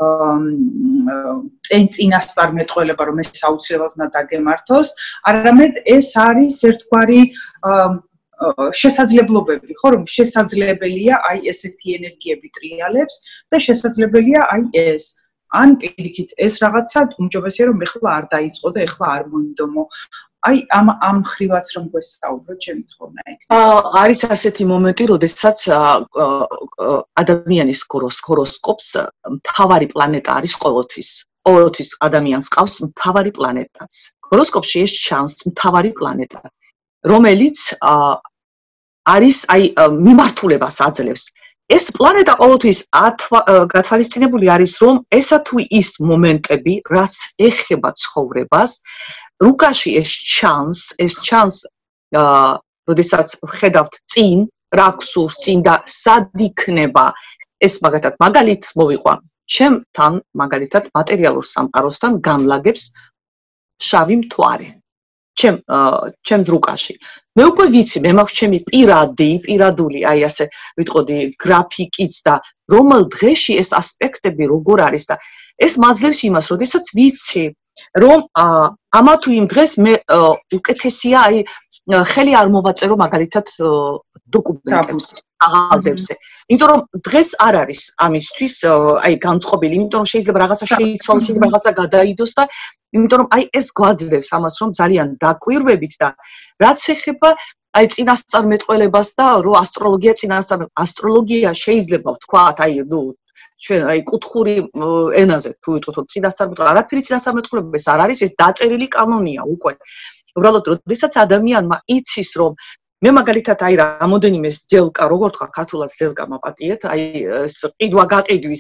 წინასწარმეტყველება, რომ ეს აუცილებლად უნდა დაგემართოს, არამედ ეს არის ერთგვარი შესაძლებლობები, ხო, რომ შესაძლებელია აი ესეთი ენერგიები ტრიალებს და შესაძლებელია აი ეს. ან პირიქით, ეს რაღაცა უმჯობესია, რომ ეხლა არ დაიწყო და ეხლა არ მოინდომო. აი ამ ხრივაც რომ გვესაუბროთ, ჩემი თხოვნა იქნება. არის ასეთი მომენტი, როდესაც ადამიანის ჰოროსკოპს მთავარი პლანეტა არის ყოველთვის. ყოველთვის ადამიანს ყავს მთავარი პლანეტაც. ჰოროსკოპში ეს ჩანს მთავარი პლანეტა, რომელიც არის აი მიმართულებას აძლევს. ეს პლანეტა ყოველთვის გათვალისწინებული არის, რომ ესა თუ ის მომენტები, რაც ეხება ცხოვრებას, რუკაში ეს ჩანს, როდესაც ვხედავთ წინ, რა გსურს წინ და სად იქნება ეს მაგალითს მოვიყვა. ჩემთან მაგალითად მატერიალურ სამყაროსთან განლაგებს შავი მთვარე. ჩემს რუკაში. მე უკვე ვიცი, მე მაქვს ჩემი პირადული, აი ასე ვიტყოდი, გრაფიკიც და რომელ დღეში ეს ასპექტები როგორ არის და ეს მაძლევს იმას, როდესაც ვიცი, რომ ამა თუ იმ დღეს მე უკეთესია აი ხელი არ მოვაწერო მაგალითად დოკუმენტებს, აღალდებზე. იმიტომ რომ დღეს არ არის ამისთვის აი განწყობილი, იმიტომ რომ შეიძლება რაღაცა შეიცვალოს, შეიძლება რაღაცა გადაიდოს და იმიტომ რომ აი ეს გვაძლევს ამას, რომ ძალიან დაკვირვებით და რაც ეხება აი წინასწარმეტყველებას და რო ასტროლოგია შეიძლება ვთქვათ, აი ნუ ჩვენ აი კუთხური ენაზე თუ ვიტყვით, რომ წინასწარმეტყველება, არაფერი წინასწარმეტყველება ეს არ არის, ეს დაწერილი კანონია უკვე. უბრალოდ როდესაც ადამიანმა იცის, რომ მე მაგალითად აი რამოდენიმე ძელკა, როგორ თქვა ქართულად ძელკა მაპატიეთ, აი ეს ყიდვა გაყიდვის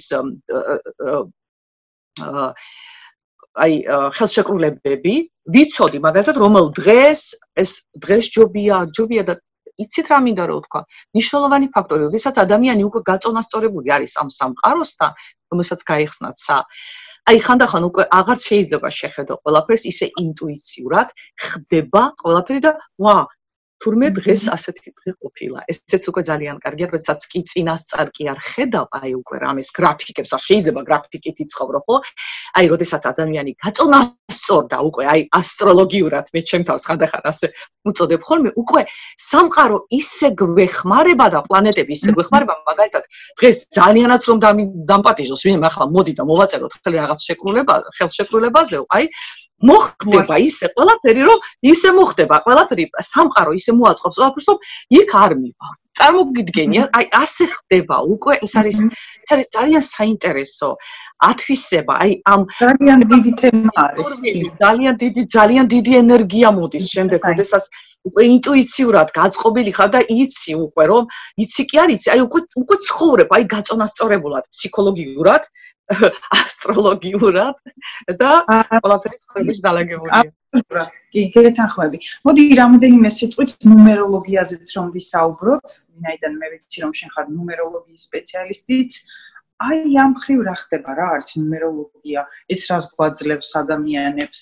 აი ხელშეკრულებები, ვიცოდი მაგალითად რომელ დღეს ეს დღეს ჯობია და იცით რა მინდა რომ ვთქვა, მნიშვნელოვანი ფაქტორი, როდესაც ადამიანი უკვე გაწონასწორებული არის ამ სამყაროსთან, რომელსაც გაიხსნათ აი ხანდახან უკვე აღარ შეიძლება შეხედო ყველაფერს ისე ინტუიციურად, ხდება ყველაფერი და ვა, თურმე დღეს ასეთი დღე ყოფილა. ესეც უკვე ძალიან კარგია, როდესაც კი წინასწარ კი არ ხედავ, აი უკვე რამეს გრაფიკებს, არ შეიძლება გრაფიკით იცხოვრო, ხო? აი, როდესაც ადამიანი გაწონასწორდა უკვე, აი ასტროლოგიურად მე ჩემთავს ხანდახან ასე უწოდებ ხოლმე, უკვე სამყარო ისე გვეხმარება და პლანეტები ისე გვეხმარება, მაგალითად, დღეს ძალიანაც რომ დამპატიჟოს, ვინმე ახლა მოდი და მოვაწეროთ ხელი რაღაც ხელშეკრულებაზე, აი მოხდება ისე ყველაფერი, რომ ისე მოხდება ყველაფერი, სამყარო ისე მოაწყობს ყველაფერს, რომ იქ არ მივა. წარმოგიდგენია, აი ასე ხდება უკვე, ეს არის ძალიან საინტერესო ათვისება, აი ამ ძალიან დიდი თემა არის. ძალიან დიდი ენერგია მოდის შემდეგ, როდესაც უკვე ინტუიციურად გაწყობილი ხარ და იცი უკვე, რომ იცი კი არ იცი, აი უკვე ცხოვრებ, აი გაწონასწორებულად, ფსიქოლოგიურად, ასტროლოგიურად და ყველაფერი ცხოვრების დალაგებულია. კი, გეთანხმები. მოდი რამოდენიმე სიტყვით ნუმეროლოგიაზეც რომ ვისაუბროთ, ვინაიდან მე ვიცი რომ შენ ხარ ნუმეროლოგიის სპეციალისტიც. აი ამ ხრივ რა ხდება, რა არის ნუმეროლოგია? ეს რას გვაძლევს ადამიანებს?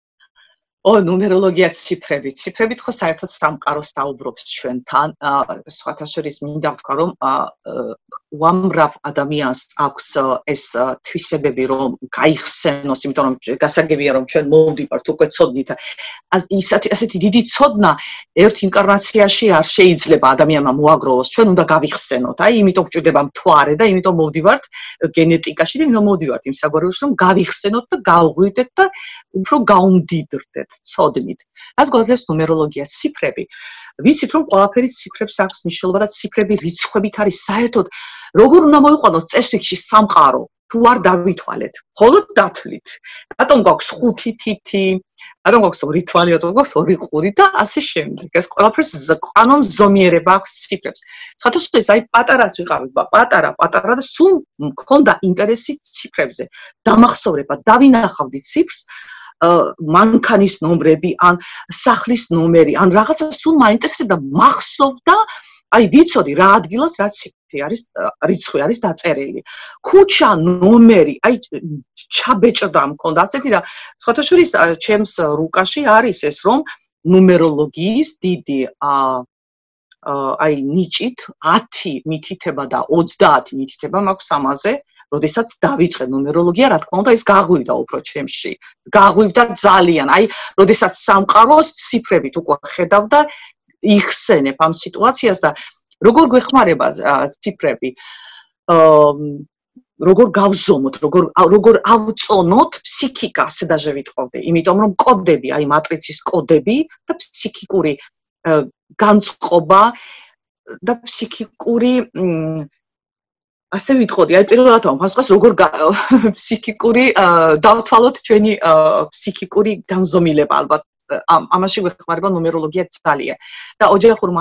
ნუმეროლოგია ციფრებით ხო საერთოდ სამყაროს საუბრობს ჩვენთან. სხვათა შორის მინდა ვთქვა, რომ უამრავ ადამიანს აქვს ეს თვისებები, რომ გაიხსენოს, იმიტომ რომ გასაგებია, რომ ჩვენ მოვდივართ უკვე ცოდნით. ასეთი დიდი ცოდნა ერთ ინკარნაციაში არ შეიძლება ადამიანმა მოაგროვოს, ჩვენ უნდა გავიხსენოთ. აი, იმიტომ გვჭირდება მთვარე და იმიტომ მოვდივართ გენეტიკაში და იმიტომ მოვდივართ იმ საგვარეულოში, რომ გავიხსენოთ და გავღვივდეთ და უფრო გაუმდიდრდეთ ცოდნით. რას გვაძლევს ნუმეროლოგია, ციფრები? ვიცით რომ ყველაფერი ციფრებს აქვს მნიშვნელობა და ციფრები რიცხვებით არის საერთოდ როგორ უნდა მოიყვანოს წესრიგში სამყარო თუ არ დავითვალეთ, მხოლოდ დათვლით. რატომ გვაქვს 5 თითი, რატომ გვაქვს 2 თვალი, რატომ გვაქვს 2 ყური და ასე შემდეგ. ეს ყველაფერს კანონზომიერება აქვს ციფრებს. სხვათაშორის აი პატარას ვიყავით, პატარა და სულ მქონდა ინტერესი ციფრებზე. დამახსოვრება, დავინახავდი ციფრს, მანქანის ნომრები, ან სახლის ნომერი, ან რაღაცა სულ მაინტერესებდა, მახსოვდა, აი ვიცოდი რა ადგილას რა რიცხვი არის დაწერილი. ქუჩა, ნომერი, აი ჩაბეჭდა მქონდა ასეთი და სხვათა შორის ჩემს რუკაში არის ეს, რომ ნუმეროლოგიის დიდი აი ნიჭით 10 მითითება და 30 მითითება მაქვს ამაზე. როდესაც დავიწყე ნუმეროლოგია, რა თქმა უნდა, ეს გაღვივდა უფრო ჩემში. გაღვივდა ძალიან. აი, როდესაც სამყაროს ციფრებით უკვე ხედავ და იხსენებ ამ სიტუაციას და როგორ გვეხმარება ციფრები? როგორ გავზომოთ, როგორ ავწონოთ ფსიქიკას, даже ვიტყოდი, იმიტომ რომ კოდები, აი მატრიცის კოდები და ფსიქიკური განწყობა და ფსიქიკური ასე ვიტყოდი, აი პირველად ამას როგორ ფსიქიკური დავთვალოთ ჩვენი ფსიქიკური განზომილება ალბათ ამაში გვეხმარება ნუმეროლოგია ძალიან. და ოჯახური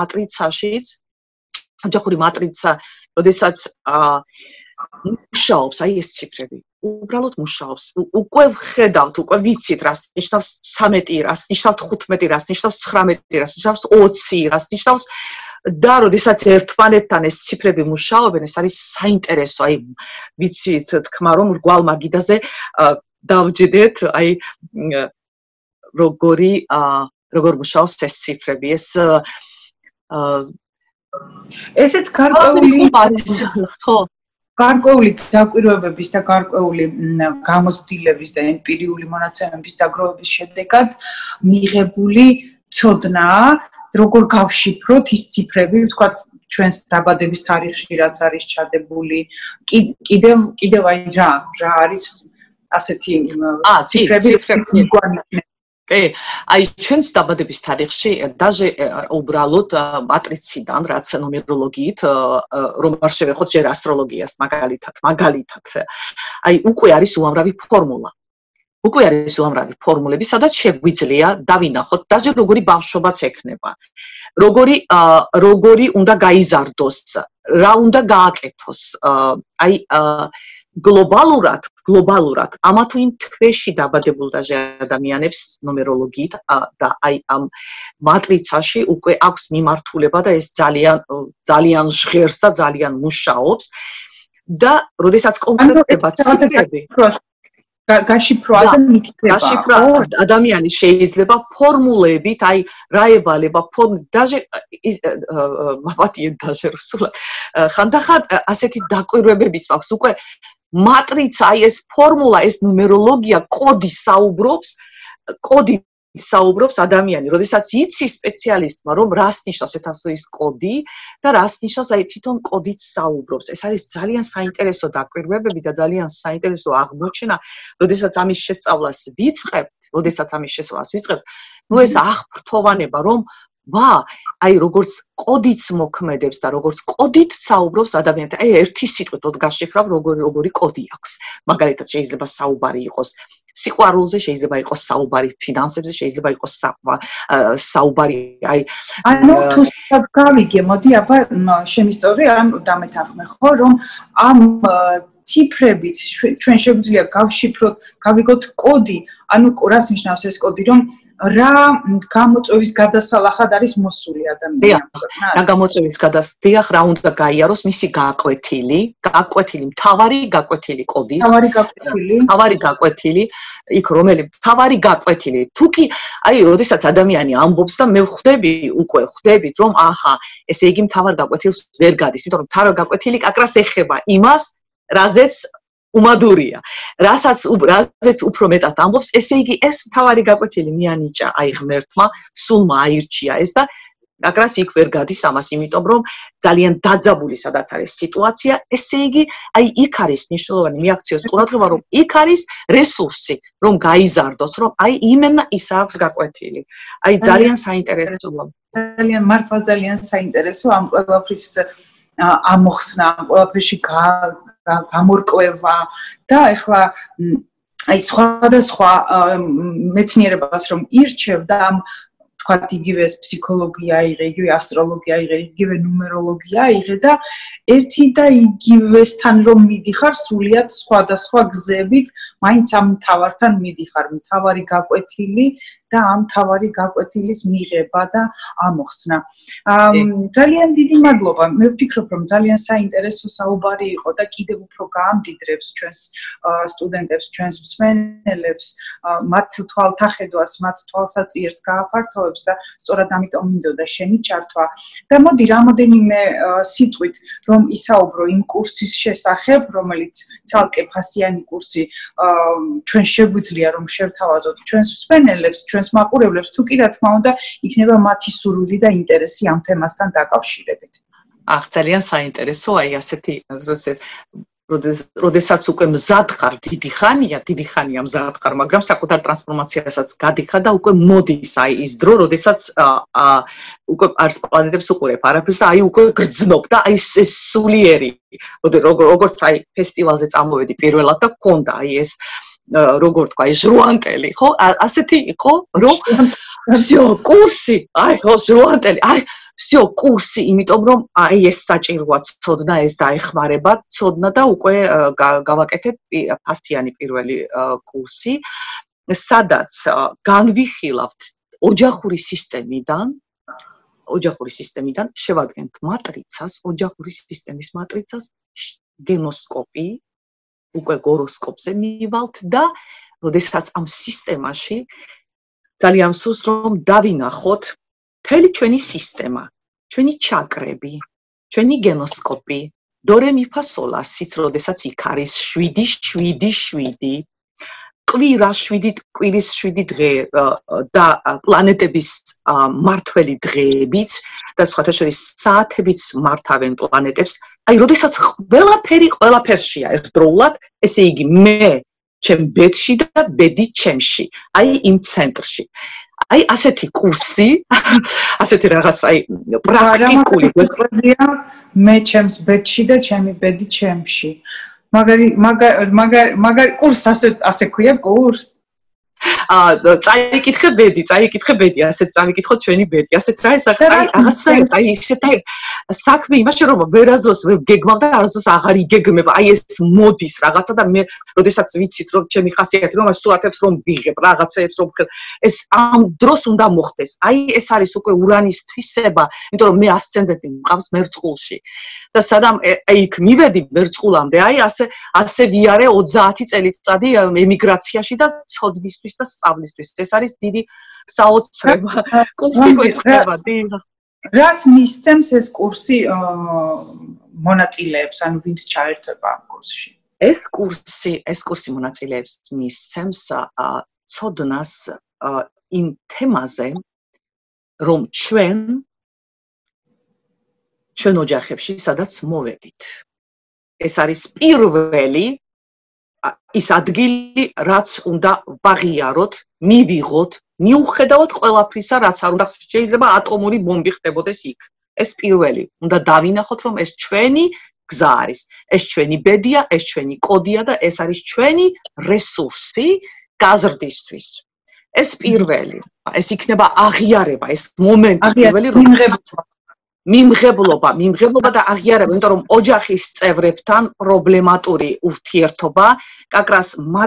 მატრიცა, როდესაც მუშაობს, აი ეს ციფრები, უბრალოდ მუშაობს. უკვე ვხედავთ, უკვე ვიცით რას ნიშნავს 13, რას ნიშნავს 15, რას ნიშნავს 19, რას ნიშნავს 20, რას ნიშნავს და როდესაც ერთმანეთთან ეს ციფრები მუშაობენ, ეს არის საინტერესო, აი ვიცით თქმა რომ რგვალ მაგიდაზე დავჯდეთ, აი როგორ მუშაობს ეს ციფრები, ესეც გარკვეული დაკვირვებების და გარკვეული გამოცდილების და ემპირიული მონაცემების დაგროვების შედეგად მიღებული ცოდნაა, როგორ გავშიფროთ ის ციფრები, ვთქვათ, ჩვენს დაბადების თარიღში რაც არის ჩადებული, კიდევ აი რა არის ასეთი ციფრები, კი, აი ჩვენს დაბადების თარიღში, даже უბრალოდ მატრიციდან, რაც ნუმეროლოგიით, რომ არ შევეხოთ ჯერ ასტროლოგიას მაგალითად, აი უკვე არის უამრავი ფორმულა. უკვე არის უამრავი ფორმულები, სადაც შეგვიძლია დავინახოთ, даже როგორი ბავშვობაც ექნება. როგორი უნდა გაიზარდოს, რა უნდა გააკეთოს. აი გლობალურად ამა თუ იმ თვეში დაბადებულ ადამიანებს ნუმეროლოგიით და აი ამ მატრიცაში უკვე აქვს მიმართულება და ეს ძალიან ჟღერს და ძალიან მუშაობს და როდესაც კონკრეტდება ციფრები გაშიფროა და მითხრება. გაშიფრა ადამიანი შეიძლება ფორმულებით, აი რა ევალება даже მაპატიენ даже რუსულად. ხანდახან ასეთი დაკვირვებებიც მაქვს უკვე მატრიცა, აი ეს ფორმულა, ეს ნუმეროლოგია, კოდი საუბრობს ადამიანი, როდესაც იცის სპეციალისტმა, რომ რას ნიშნავს ეს კოდი და რას ნიშნავს აი თვითონ კოდით საუბრობს. ეს არის ძალიან საინტერესო დაკვირვებები და ძალიან საინტერესო აღმოჩენა, როდესაც ამის შესწავლას ვიწყებთ, ნუ ეს აღფრთოვანება, რომ აი როგორც კოდიც მოქმედებს და როგორც კოდით საუბრობს ადამიანთან. აი ერთი სიტყვით რომ გაშიფრავ როგორი კოდი აქვს. მაგალითად შეიძლება საუბარი იყოს სიყვარულზე, შეიძლება იყოს საუბარი ფინანსებზე, შეიძლება იყოს საუბარი ანუ თუ გავიგე, მოდი აბა შემისწორი, ან დამეთანხმე ხო, რომ ამ ციფრებით ჩვენ შეგვიძლია გავშიფროთ, გავიგოთ კოდი, ანუ რას ნიშნავს ეს კოდი, რომ რა გამოწვევის გადასალახად არის მოსული ადამიანს. რა გამოწვევის გადასდიახ, რა უნდა გაიაროს მისი გაკვეთილი, მთავარი გაკვეთილი კოდის. მთავარი გაკვეთილი, იქ რომელი მთავარი გაკვეთილი. თუ კი, აი, როდესაც ადამიანი ამბობს და მე ხვდებით, რომ აჰა, ესე იგი მთავარ გაკვეთილს ვერ გადის, იმიტომ რომ მთავარ გაკვეთილი კაკრას ეხება იმას, რაზეც უმადურია. რაზეც უფრო მეტად ამბობს, ესე იგი ეს მთავარი გაკვეთილი მიანიჭა აი ღმერთმა, სულმა აირჩია ეს და აკრას იქ ვერ გადის ამას, იმიტომ რომ ძალიან დაძაბული სადაც არის სიტუაცია, ესე იგი აი იქ არის მნიშვნელოვანი მიაქციოს ყურადღება, რომ იქ არის რესურსი, რომ გაიზარდოს, რომ აი იმენა ის აქვს გაკვეთილი. აი ძალიან საინტერესოა. ძალიან მართლა ძალიან საინტერესო ამ ყველაფრის ამოხსნა, ამ ყველაფერში გამორკვევა და ეხლა აი სხვადასხვა მეცნიერებას რომ ირჩევ და ამ თქვათ იგივე ფსიქოლოგია აიღე, იგივე ასტროლოგია აიღე, იგივე ნუმეროლოგია აიღე და ერთი და იგივესთან რომ მიდიხარ სულიად სხვადასხვა გზებით, მაინც ამ მთავართან მიდიხარ, მთავარი გაკვეთილი და ამ მთავარი გაკვეთილის მიღება და ამოხსნა. ძალიან დიდი მადლობა. მე ვფიქრობ, რომ ძალიან საინტერესო საუბარი იყო და კიდევ უფრო გაამდიდრებს ჩვენს სტუდენტებს, ჩვენს მსმენელებს, მათ თვალთახედვას, მათ თვალსაწიერს გააფართოვებს და სწორად ამიტომ მინდოდა შენი ჩართვა. და მოდი რამოდენიმე სიტყვით რომ ისაუბრო იმ კურსის შესახებ, რომელიც ცალკე ფასიანი კურსი ჩვენ შეგვიძლია რომ შევთავაზოთ ჩვენს მსმენელებს, ჩვენს მაყურებლებს, თუ კი რა თქმა უნდა იქნება მათი სურვილი და ინტერესი ამ თემასთან დაკავშირებით. ძალიან საინტერესო, აი ასეთი როდესაც უკვე მზად ხარ, დიდი ხანია მზად ხარ, მაგრამ საკუთარ ტრანსფორმაციასაც გადიხარ და უკვე მოდის აი ის დრო, როდესაც უკვე არც პლანეტებს უყურებ, არაფერს და აი უკვე გრძნობ და აი ეს სულიერი, როგორც აი ფესტივალზე წამოვედი პირველად და გქონდა აი ეს როგორ თქვა, ჟრუანტელი, ხო? ასეთი იყო, რომ всё, კურსი, აი ხო, ჟრუანტელი, აი всё, კურსი, იმიტომ რომ აი ეს საჭიროა ცოდნა, ეს დაეხმარება ცოდნა და უკვე გავაკეთეთ ფასიანი პირველი კურსი, სადაც განვიხილავთ ოჯახური სისტემიდან შევადგენთ მატრიცას, ოჯახური სისტემის მატრიცას, გენოსკოპი უკვე გოროსკოპზე მივალთ და როდესაც ამ სისტემაში ძალიან სურს რომ დავინახოთ მთელი ჩვენი სისტემა, ჩვენი ჩაკრები, ჩვენი გენოსკოპი, დორე მი ფა სოლა, სიც როდესაც იქ არის 7 კვირის 7 დღე და პლანეტების მართველი დღეებიც და სხვათა შორის საათებიც მართავენ პლანეტებს. აი, როდესაც ყველაფერსია ერთდროულად, ესე იგი მე ჩემ ბედში და ბედი ჩემში, აი იმ ცენტრში. აი ასეთი კურსი, ასეთი რაღაც აი პრაქტიკული მე ჩემს ბედში და ჩემი ბედი ჩემში. მაგარი კურს ასე ქვია კურს? წაიკითხე ბედი, ასეთ წავიკითხოთ ჩვენი ბედი. ასეთ რა ეს რაღაცა ისეთ საქმე იმაში რომ ვერასდროს ვერ გეგმავ და არასდროს აღარ იგეგმებ. ეს მოდის რაღაცა და მე როდესაც ვიცით რომ ჩემი ხასიათი რომ სურათებს რომ ვიღებ, რაღაცეებს რომ ეს ამ დროს უნდა მოხდეს. ეს არის უკვე ურანის თვისება, იმიტომ რომ მე ასცენდენტი მყავს მერწყულში. და სადამ იქ მივედი მერწყულამდე, ასე ვიარე 30 წელიწადი ემიგრაციაში და ცოდნისთვის და სწავლისთვის. ეს არის დიდი საოცრება, კონსეკვენცია. რას მისცემს ეს კურსი მონაწილეებს, ანუ ვინც ჩაერთვება ამ კურსში? ეს კურსი მონაწილეებს მისცემს ცოდნას იმ თემაზე, რომ ჩვენ ოჯახებში სადაც მოვედით. ეს არის პირველი ის ადგილი, რაც უნდა ვაღიაროთ, მივიღოთ, მიუხედავად ყველაფრისა, რაც არ უნდა შეიძლება ატომური ბომბი ხდებოდეს იქ. ეს პირველი. უნდა დავინახოთ, რომ ეს ჩვენი გზა არის. ეს ჩვენი ბედია, ეს ჩვენი კოდია და ეს არის ჩვენი რესურსი გაზრდისთვის. ეს პირველი. ეს იქნება აღიარება, ეს მომენტი პირველი, რომ მიმღებლობა და აღიარება, იმიტომ რომ ოჯახის წევრებთან პრობლემატური ურთიერთობა, კაკრას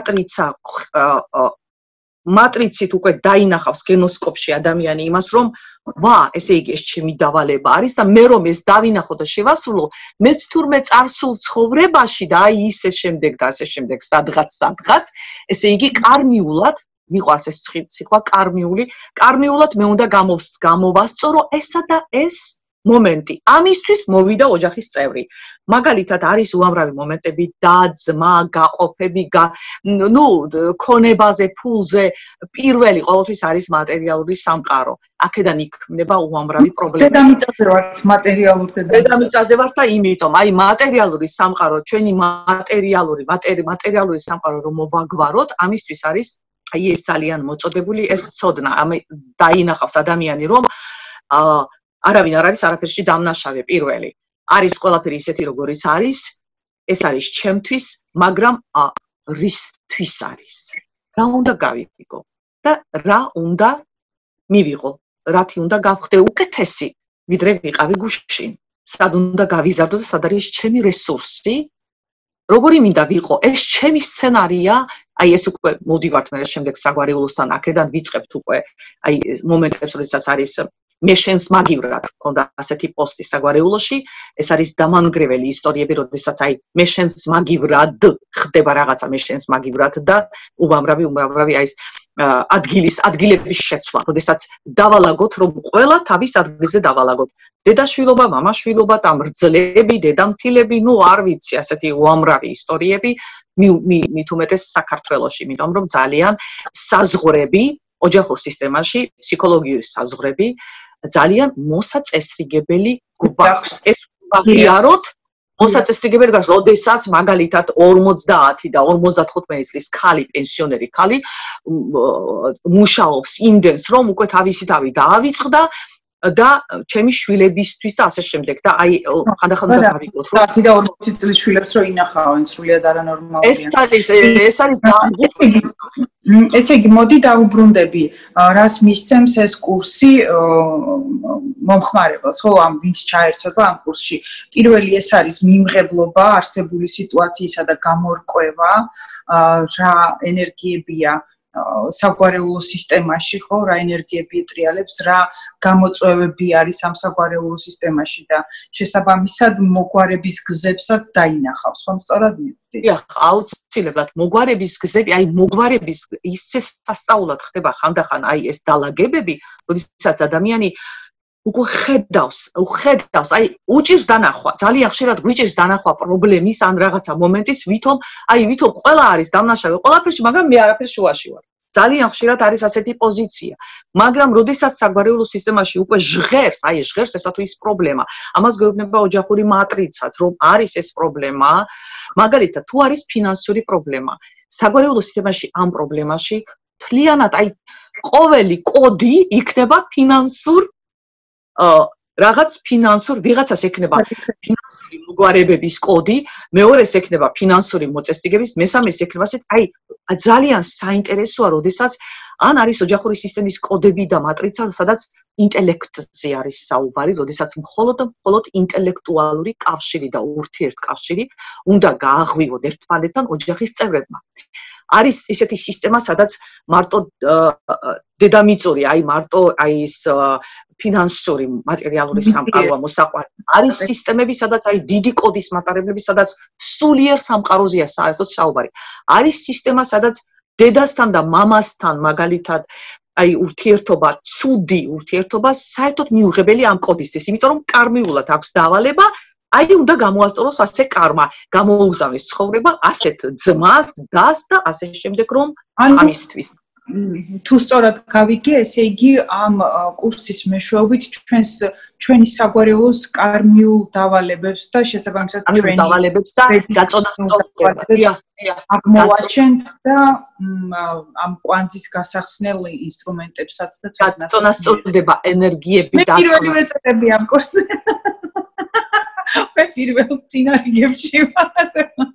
მატრიცით უკვე დაინახავს გენოსკოპში ადამიანი იმას, რომ ესე იგი ეს ჩემი დავალება არის და მე რომ ეს დავინახო და შევასრულო, მეც თურმე წარსულ ცხოვრებაში და ისე შემდეგ და ასე შემდეგ სადღაც, ესე იგი კარმიულად მიყვარს ეს სიტყვა კარმიულად მე უნდა გამოვასწორო ესა და ეს მომენტი. ამისთვის მოვიდა ოჯახის წევრი. მაგალითად არის უამრავი მომენტები, დაძმა, გაყოფები, ქონებაზე, ფულზე. პირველი ყოველთვის არის მატერიალური სამყარო. აქედან იქმნება უამრავი პრობლემა. დედამიწაზე ვართ, დედამიწაზე ვართ და იმიტომ, მატერიალური სამყარო, ჩვენი მატერიალური სამყარო რომ მოვაგვაროთ, ამისთვის არის ეს ძალიან მოწოდებული ეს ცოდნა. დაინახავს ადამიანი რომ არავინ არ არის არაფერში დამნაშავე პირველი. არის ყველაფერი ისეთი როგორიც არის, ეს არის ჩემთვის, მაგრამ რისთვის არის? რა უნდა გავიგო და რა უნდა მივიღო? რათი უნდა გავხდე უკეთესი, ვიდრე ვიყავი გუშინ? სად უნდა გავიზარდო და სად არის ჩემი რესურსი? როგორი მინდა ვიყო? ეს ჩემი სცენარია, ეს უკვე მოდივართ მე შემდეგ საგვარეულოსთან, აქედან ვიწყებთ უკვე მომენტებს, როდესაც არის მე შენს მაგივრად მქონდა ასეთი პოსტი საგვარეულოში, ეს არის დამანგრეველი ისტორიები, როდესაც მე შენს მაგივრად ხდება რაღაცა მე შენს მაგივრად და უამრავი ეს ადგილების შეცვლა, როდესაც დავალაგოთ, რომ ყველა თავის ადგილზე დავალაგოთ. დედაშვილობა, მამაშვილობა, დამრძლები, დედამთილები, არ ვიცი, ასეთი უამრავი ისტორიები მით უმეტეს საქართველოში, იმიტომ რომ ძალიან საზღვრები ოჯახურ სისტემაში, ფსიქოლოგიური საზღვრები ძალიან მოსაწესრიგებელი გვაქვს. ეს ვაღიაროთ, მოსაწესრიგებელი გვაქვს, როდესაც მაგალითად 50 და 55 წლის პენსიონერი ქალი მუშაობს იმდენს, რომ უკვე თავისი თავი დაავიწყდა და ჩემი შვილებისთვის და ასე შემდეგ და ხანდახან უნდა დავიგოთ, რომ 10 და 40 წლის შვილებს რო ინახავენ სრულიად არანორმალურია. ეს არის ესე იგი, მოდი დავუბრუნდები, რას მისცემს ეს კურსი მომხმარებელს, ხო, ამ ვინც ჩაერთვება ამ კურსში. პირველი ეს არის მიმღებლობა არსებული სიტუაციისა და გამორკვევა, რა ენერგიებია საგვარეულო სისტემაში, ხო, რა ენერგიები ეტრიალებს, რა გამოწვევები არის ამ საგვარეულო სისტემაში და შესაბამისად მოგვარების გზებსაც დაინახავს, ხო, სწორად მივხვდი? აუცილებლად მოგვარების გზები, მოგვარების ისე სასწაულად ხდება ხანდახან ეს დალაგებები, როდესაც ადამიანი უკვე ხედავს, უჭირს დანახვა, ძალიან ხშირად გვიჭირს დანახვა პრობლემის ან რაღაცა მომენტის, ვითომ ყველა არის დამნაშავე ყველაფერში, მაგრამ მე არაფერ შუაში ვარ. ძალიან ხშირად არის ასეთი პოზიცია, მაგრამ როდესაც საგვარეულო სისტემაში უკვე ჟღერს, ესა თუ ის პრობლემა, ამას გვეუბნება ოჯახური მატრიცაც, რომ არის ეს პრობლემა, მაგალითად, თუ არის ფინანსური პრობლემა, საგვარეულო სისტემაში ამ პრობლემაში მთლიანად ყოველი კოდი იქნება ფინანსურ რაღაც ფინანსურ ვიღაცას ექნება ფინანსური მოგვარებების კოდი, მეორეს ექნება ფინანსური მოწესრიგების, მესამეს ექნება აი ძალიან საინტერესოა, როდესაც ან არის ოჯახური სისტემის კოდები და მატრიცა, სადაც ინტელექტზე არის საუბარი, როდესაც მხოლოდ ინტელექტუალური კავშირი და ურთიერთკავშირი უნდა გააღვივონ ერთმანეთთან ოჯახის წევრებმა. არის ისეთი სისტემა, სადაც მარტო დედამიწური, მარტო ის ფინანსური მატერიალური სამყაროა მოსაყვანი. არის სისტემები, სადაც დიდი კოდის მატარებლები, სადაც სულიერ სამყაროზეა საერთოდ საუბარი. არის სისტემა, სადაც დედასთან და მამასთან მაგალითად ურთიერთობა, ცუდი ურთიერთობა საერთოდ მიუღებელი ამ კოდისთვის, იმიტომ რომ კარმიულად აქვს დავალება, უნდა გამოასწოროს ასე კარმა, გამოუგზავნოს ცხოვრება ასეთ ძმას, დას და ასე შემდეგ რომ ამისთვის. თუ სწორად გავიგე, ესე იგი ამ კურსის მეშვეობით ჩვენი საგვარეულოს კარმიულ დავალებებს და შესაბამისად ჩვენი დავალებებს და გაწონასწორებებს აღმოვაჩენთ და ამ კვანძის გასახსნელ ინსტრუმენტებსაც და წონასწორდება ენერგიები და პირველივე წლები ამ კურსზე პირველ წინარიგებში ვარ.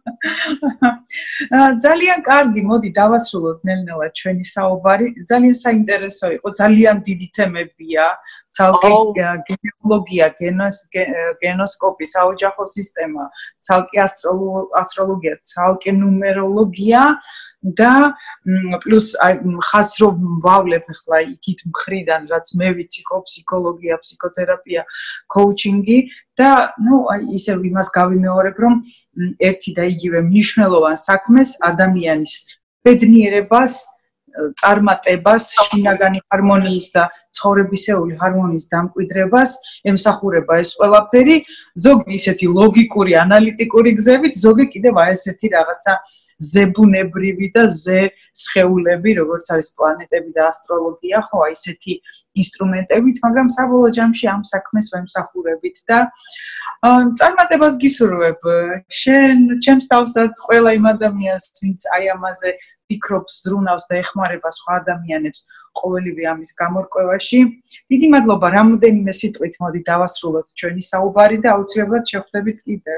ძალიან კარგი, მოდი დავასრულოთ ნელ-ნელა ჩვენი საუბარი. ძალიან საინტერესო იყო, ძალიან დიდი თემებია, ცალკე გენეალოგია, გენოსკოპი, საოჯახო სისტემა, ცალკე ასტროლოგია, ცალკე ნუმეროლოგია და პლუს ხაზს რომ ვავლებ ახლა იქით მხრიდან, რაც მე ვიცი, ხო, ფსიქოლოგია, ფსიქოთერაპია, კოუჩინგი და ისევ იმას გავიმეორებ, რომ ერთი და იგივე მნიშვნელოვან საქმეს ადამიანის ბედნიერებას, წარმატებას, შინაგანი ჰარმონიის და ცხოვრებისეული ჰარმონიის დამკვიდრებას ემსახურება ეს ყველაფერი, ზოგი ისეთი ლოგიკური, ანალიტიკური გზებით, ზოგი კიდევ ესეთი რაღაცა ზებუნებრივი და სხეულები, როგორც არის პლანეტები და ასტროლოგია, ხო, ესეთი ინსტრუმენტებით, მაგრამ საბოლოო ჯამში ამ საქმეს ვემსახურებით და წარმატებას გისურვებ. ჩემს თავსაც ყველა იმ ადამიანს, ვინც ამაზე ფიქრობს, ზრუნავს და ეხმარება სხვა ადამიანებს ყოველივე ამის გამორკვევაში. დიდი მადლობა, რამოდენიმე სიტყვით მოდი დავასრულოთ ჩვენი საუბარი და აუცილებლად შევხვდებით კიდევ.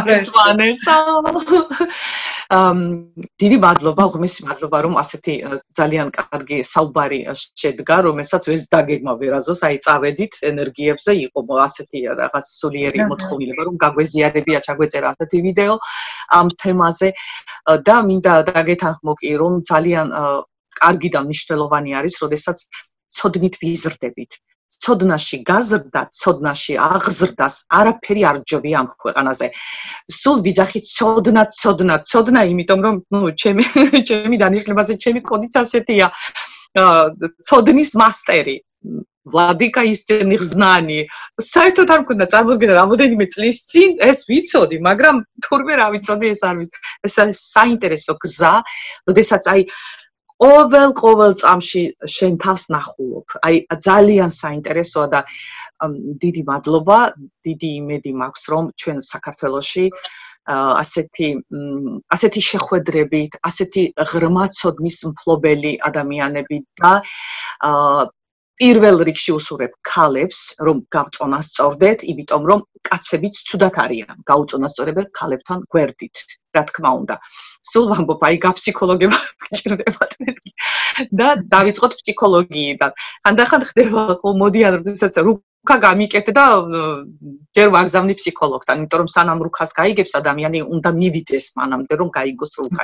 დიდი მადლობა, ღმერთის მადლობა, რომ ასეთი ძალიან კარგი საუბარი შედგა, რომელსაც ეს დაგეგმა ვერაზოს, წავედით ენერგიებზე, იყო ასეთი რაღაც სულიერი მოთხოვნილება, რომ გაგვეზიარებია, ჩაგვეწერა ასეთი ვიდეო ამ თემაზე და მინდა დაგეთანხმო კი, რომ ძალიან კარგი და მნიშვნელოვანი არის, როდესაც ცოდნით ვიზრდებით. ცოდნაში გაზრდა, ცოდნაში აღზრდას არაფერი არ ჯობია ამ ქვეყანაზე. სულ ვიძახი ცოდნა, იმიტომ რომ ჩემი დანიშნულებაზე ჩემი კოდიც ასეთია. ცოდნის მასტერი. ვლადიკა ისწენიღზნანი. საერთოდ არ მქონდა წარმოდგენა რამოდენიმე წლის წინ ეს ვიცოდი, მაგრამ თურმე რა ვიცოდი ეს არ ვიცი. ეს საინტერესო გზა, როდესაც ყოველ წამში შენ თავს ნახულობ. ძალიან საინტერესოა და დიდი მადლობა, დიდი იმედი მაქვს, რომ ჩვენ საქართველოში ასეთი შეხვედრებით, ასეთი ღრმა ცოდნის მფლობელი ადამიანები და პირველ რიგში ვუსურვებ ქალებს, რომ გავწონასწორდეთ, იმიტომ რომ კაცებიც ცუდად არიან, გაუწონასწორებელ ქალებთან გვერდით, რა თქმა უნდა. სულ ვამბობ, გაფსიქოლოგება გჭირდებათ მეთქი და დავიწყოთ ფსიქოლოგიიდან. ხანდახან ხდება ხო მოდიან როდესაც რუქა გამიკეთე და ჯერ ვაგზავნი ფსიქოლოგთან, იმიტომ რომ სანამ რუქას გაიგებს ადამიანი უნდა მივიდეს მანამდე რომ გაიგოს რუქა.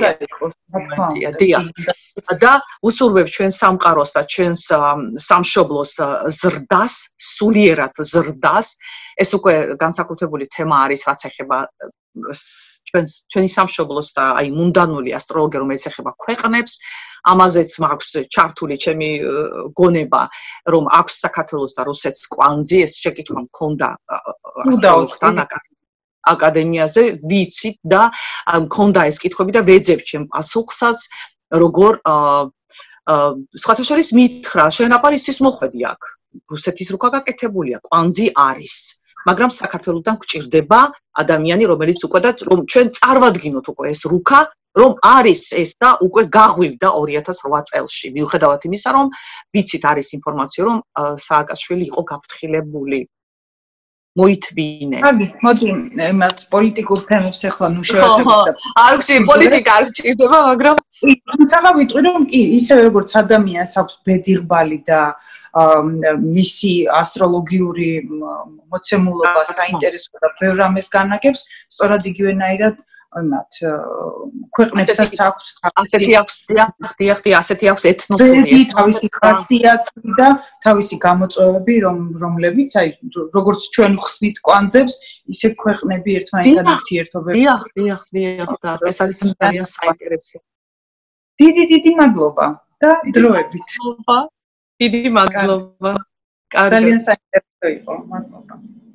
და უსურვებ ჩვენ სამყაროს და ჩვენს სამშობლოს ზრდას, სულიერად ზრდას. ეს უკვე განსაკუთრებული თემა არის, რაც ეხება ჩვენი სამშობლოს და მუნდანული ასტროლოგია, რომელიც ეხება ქვეყნებს. ამაზეც მაქვს ჩართული ჩემი გონება, რომ აქვს საქართველოს და რუსეთს კვანძი, ეს შეკითხვა მქონდა ასტროლოგთან აკადემიაზე, ვიცით და მქონდა ეს კითხვები და ვეძებ ჩემ პასუხსაც, როგორ სხვათა შორის მითხრა, შენაპარისთვის მოხვედი აქ. რუსეთის რუკა გაკეთებულია, კვანძი არის. მაგრამ საქართველოსთან გვჭირდება ადამიანი, რომელიც უკვე და რომ ჩვენ წარვადგინოთ უკვე ეს რუკა, რომ არის ეს და უკვე გაღვივდა 2008 წელში. მიუხედავად იმისა, რომ ვიცით არის ინფორმაცია, რომ სააკაშვილი იყო გაფრთხილებული მოითმინე. კარგი, მოდი იმას პოლიტიკურ თემებს ახლა ნუ შევეხებოთ და არ ვქცი პოლიტიკა არ გჭირდება, მაგრამ თუმცა ვიტყვი რომ კი ისევე როგორც ადამიანს აქვს ბედიღბალი და მისი ასტროლოგიური მოცემულობა საინტერესო და ბევრ რამეს განაგებს, სწორად იგივენაირად იმათ ქვეყნებსაც აქვს ასეთი აქვს ეთნოსური თავისი ხასიათი და თავისი გამოწვევები, რომლებიც აი როგორც ჩვენ ხსნით კვანძებს, ისე ქვეყნები ერთმანეთთან ურთიერთობები. დიახ, და ეს არის ძალიან საინტერესო. დიდი მადლობა და დროებით. დიდი მადლობა. ძალიან საინტერესო იყო. მადლობა.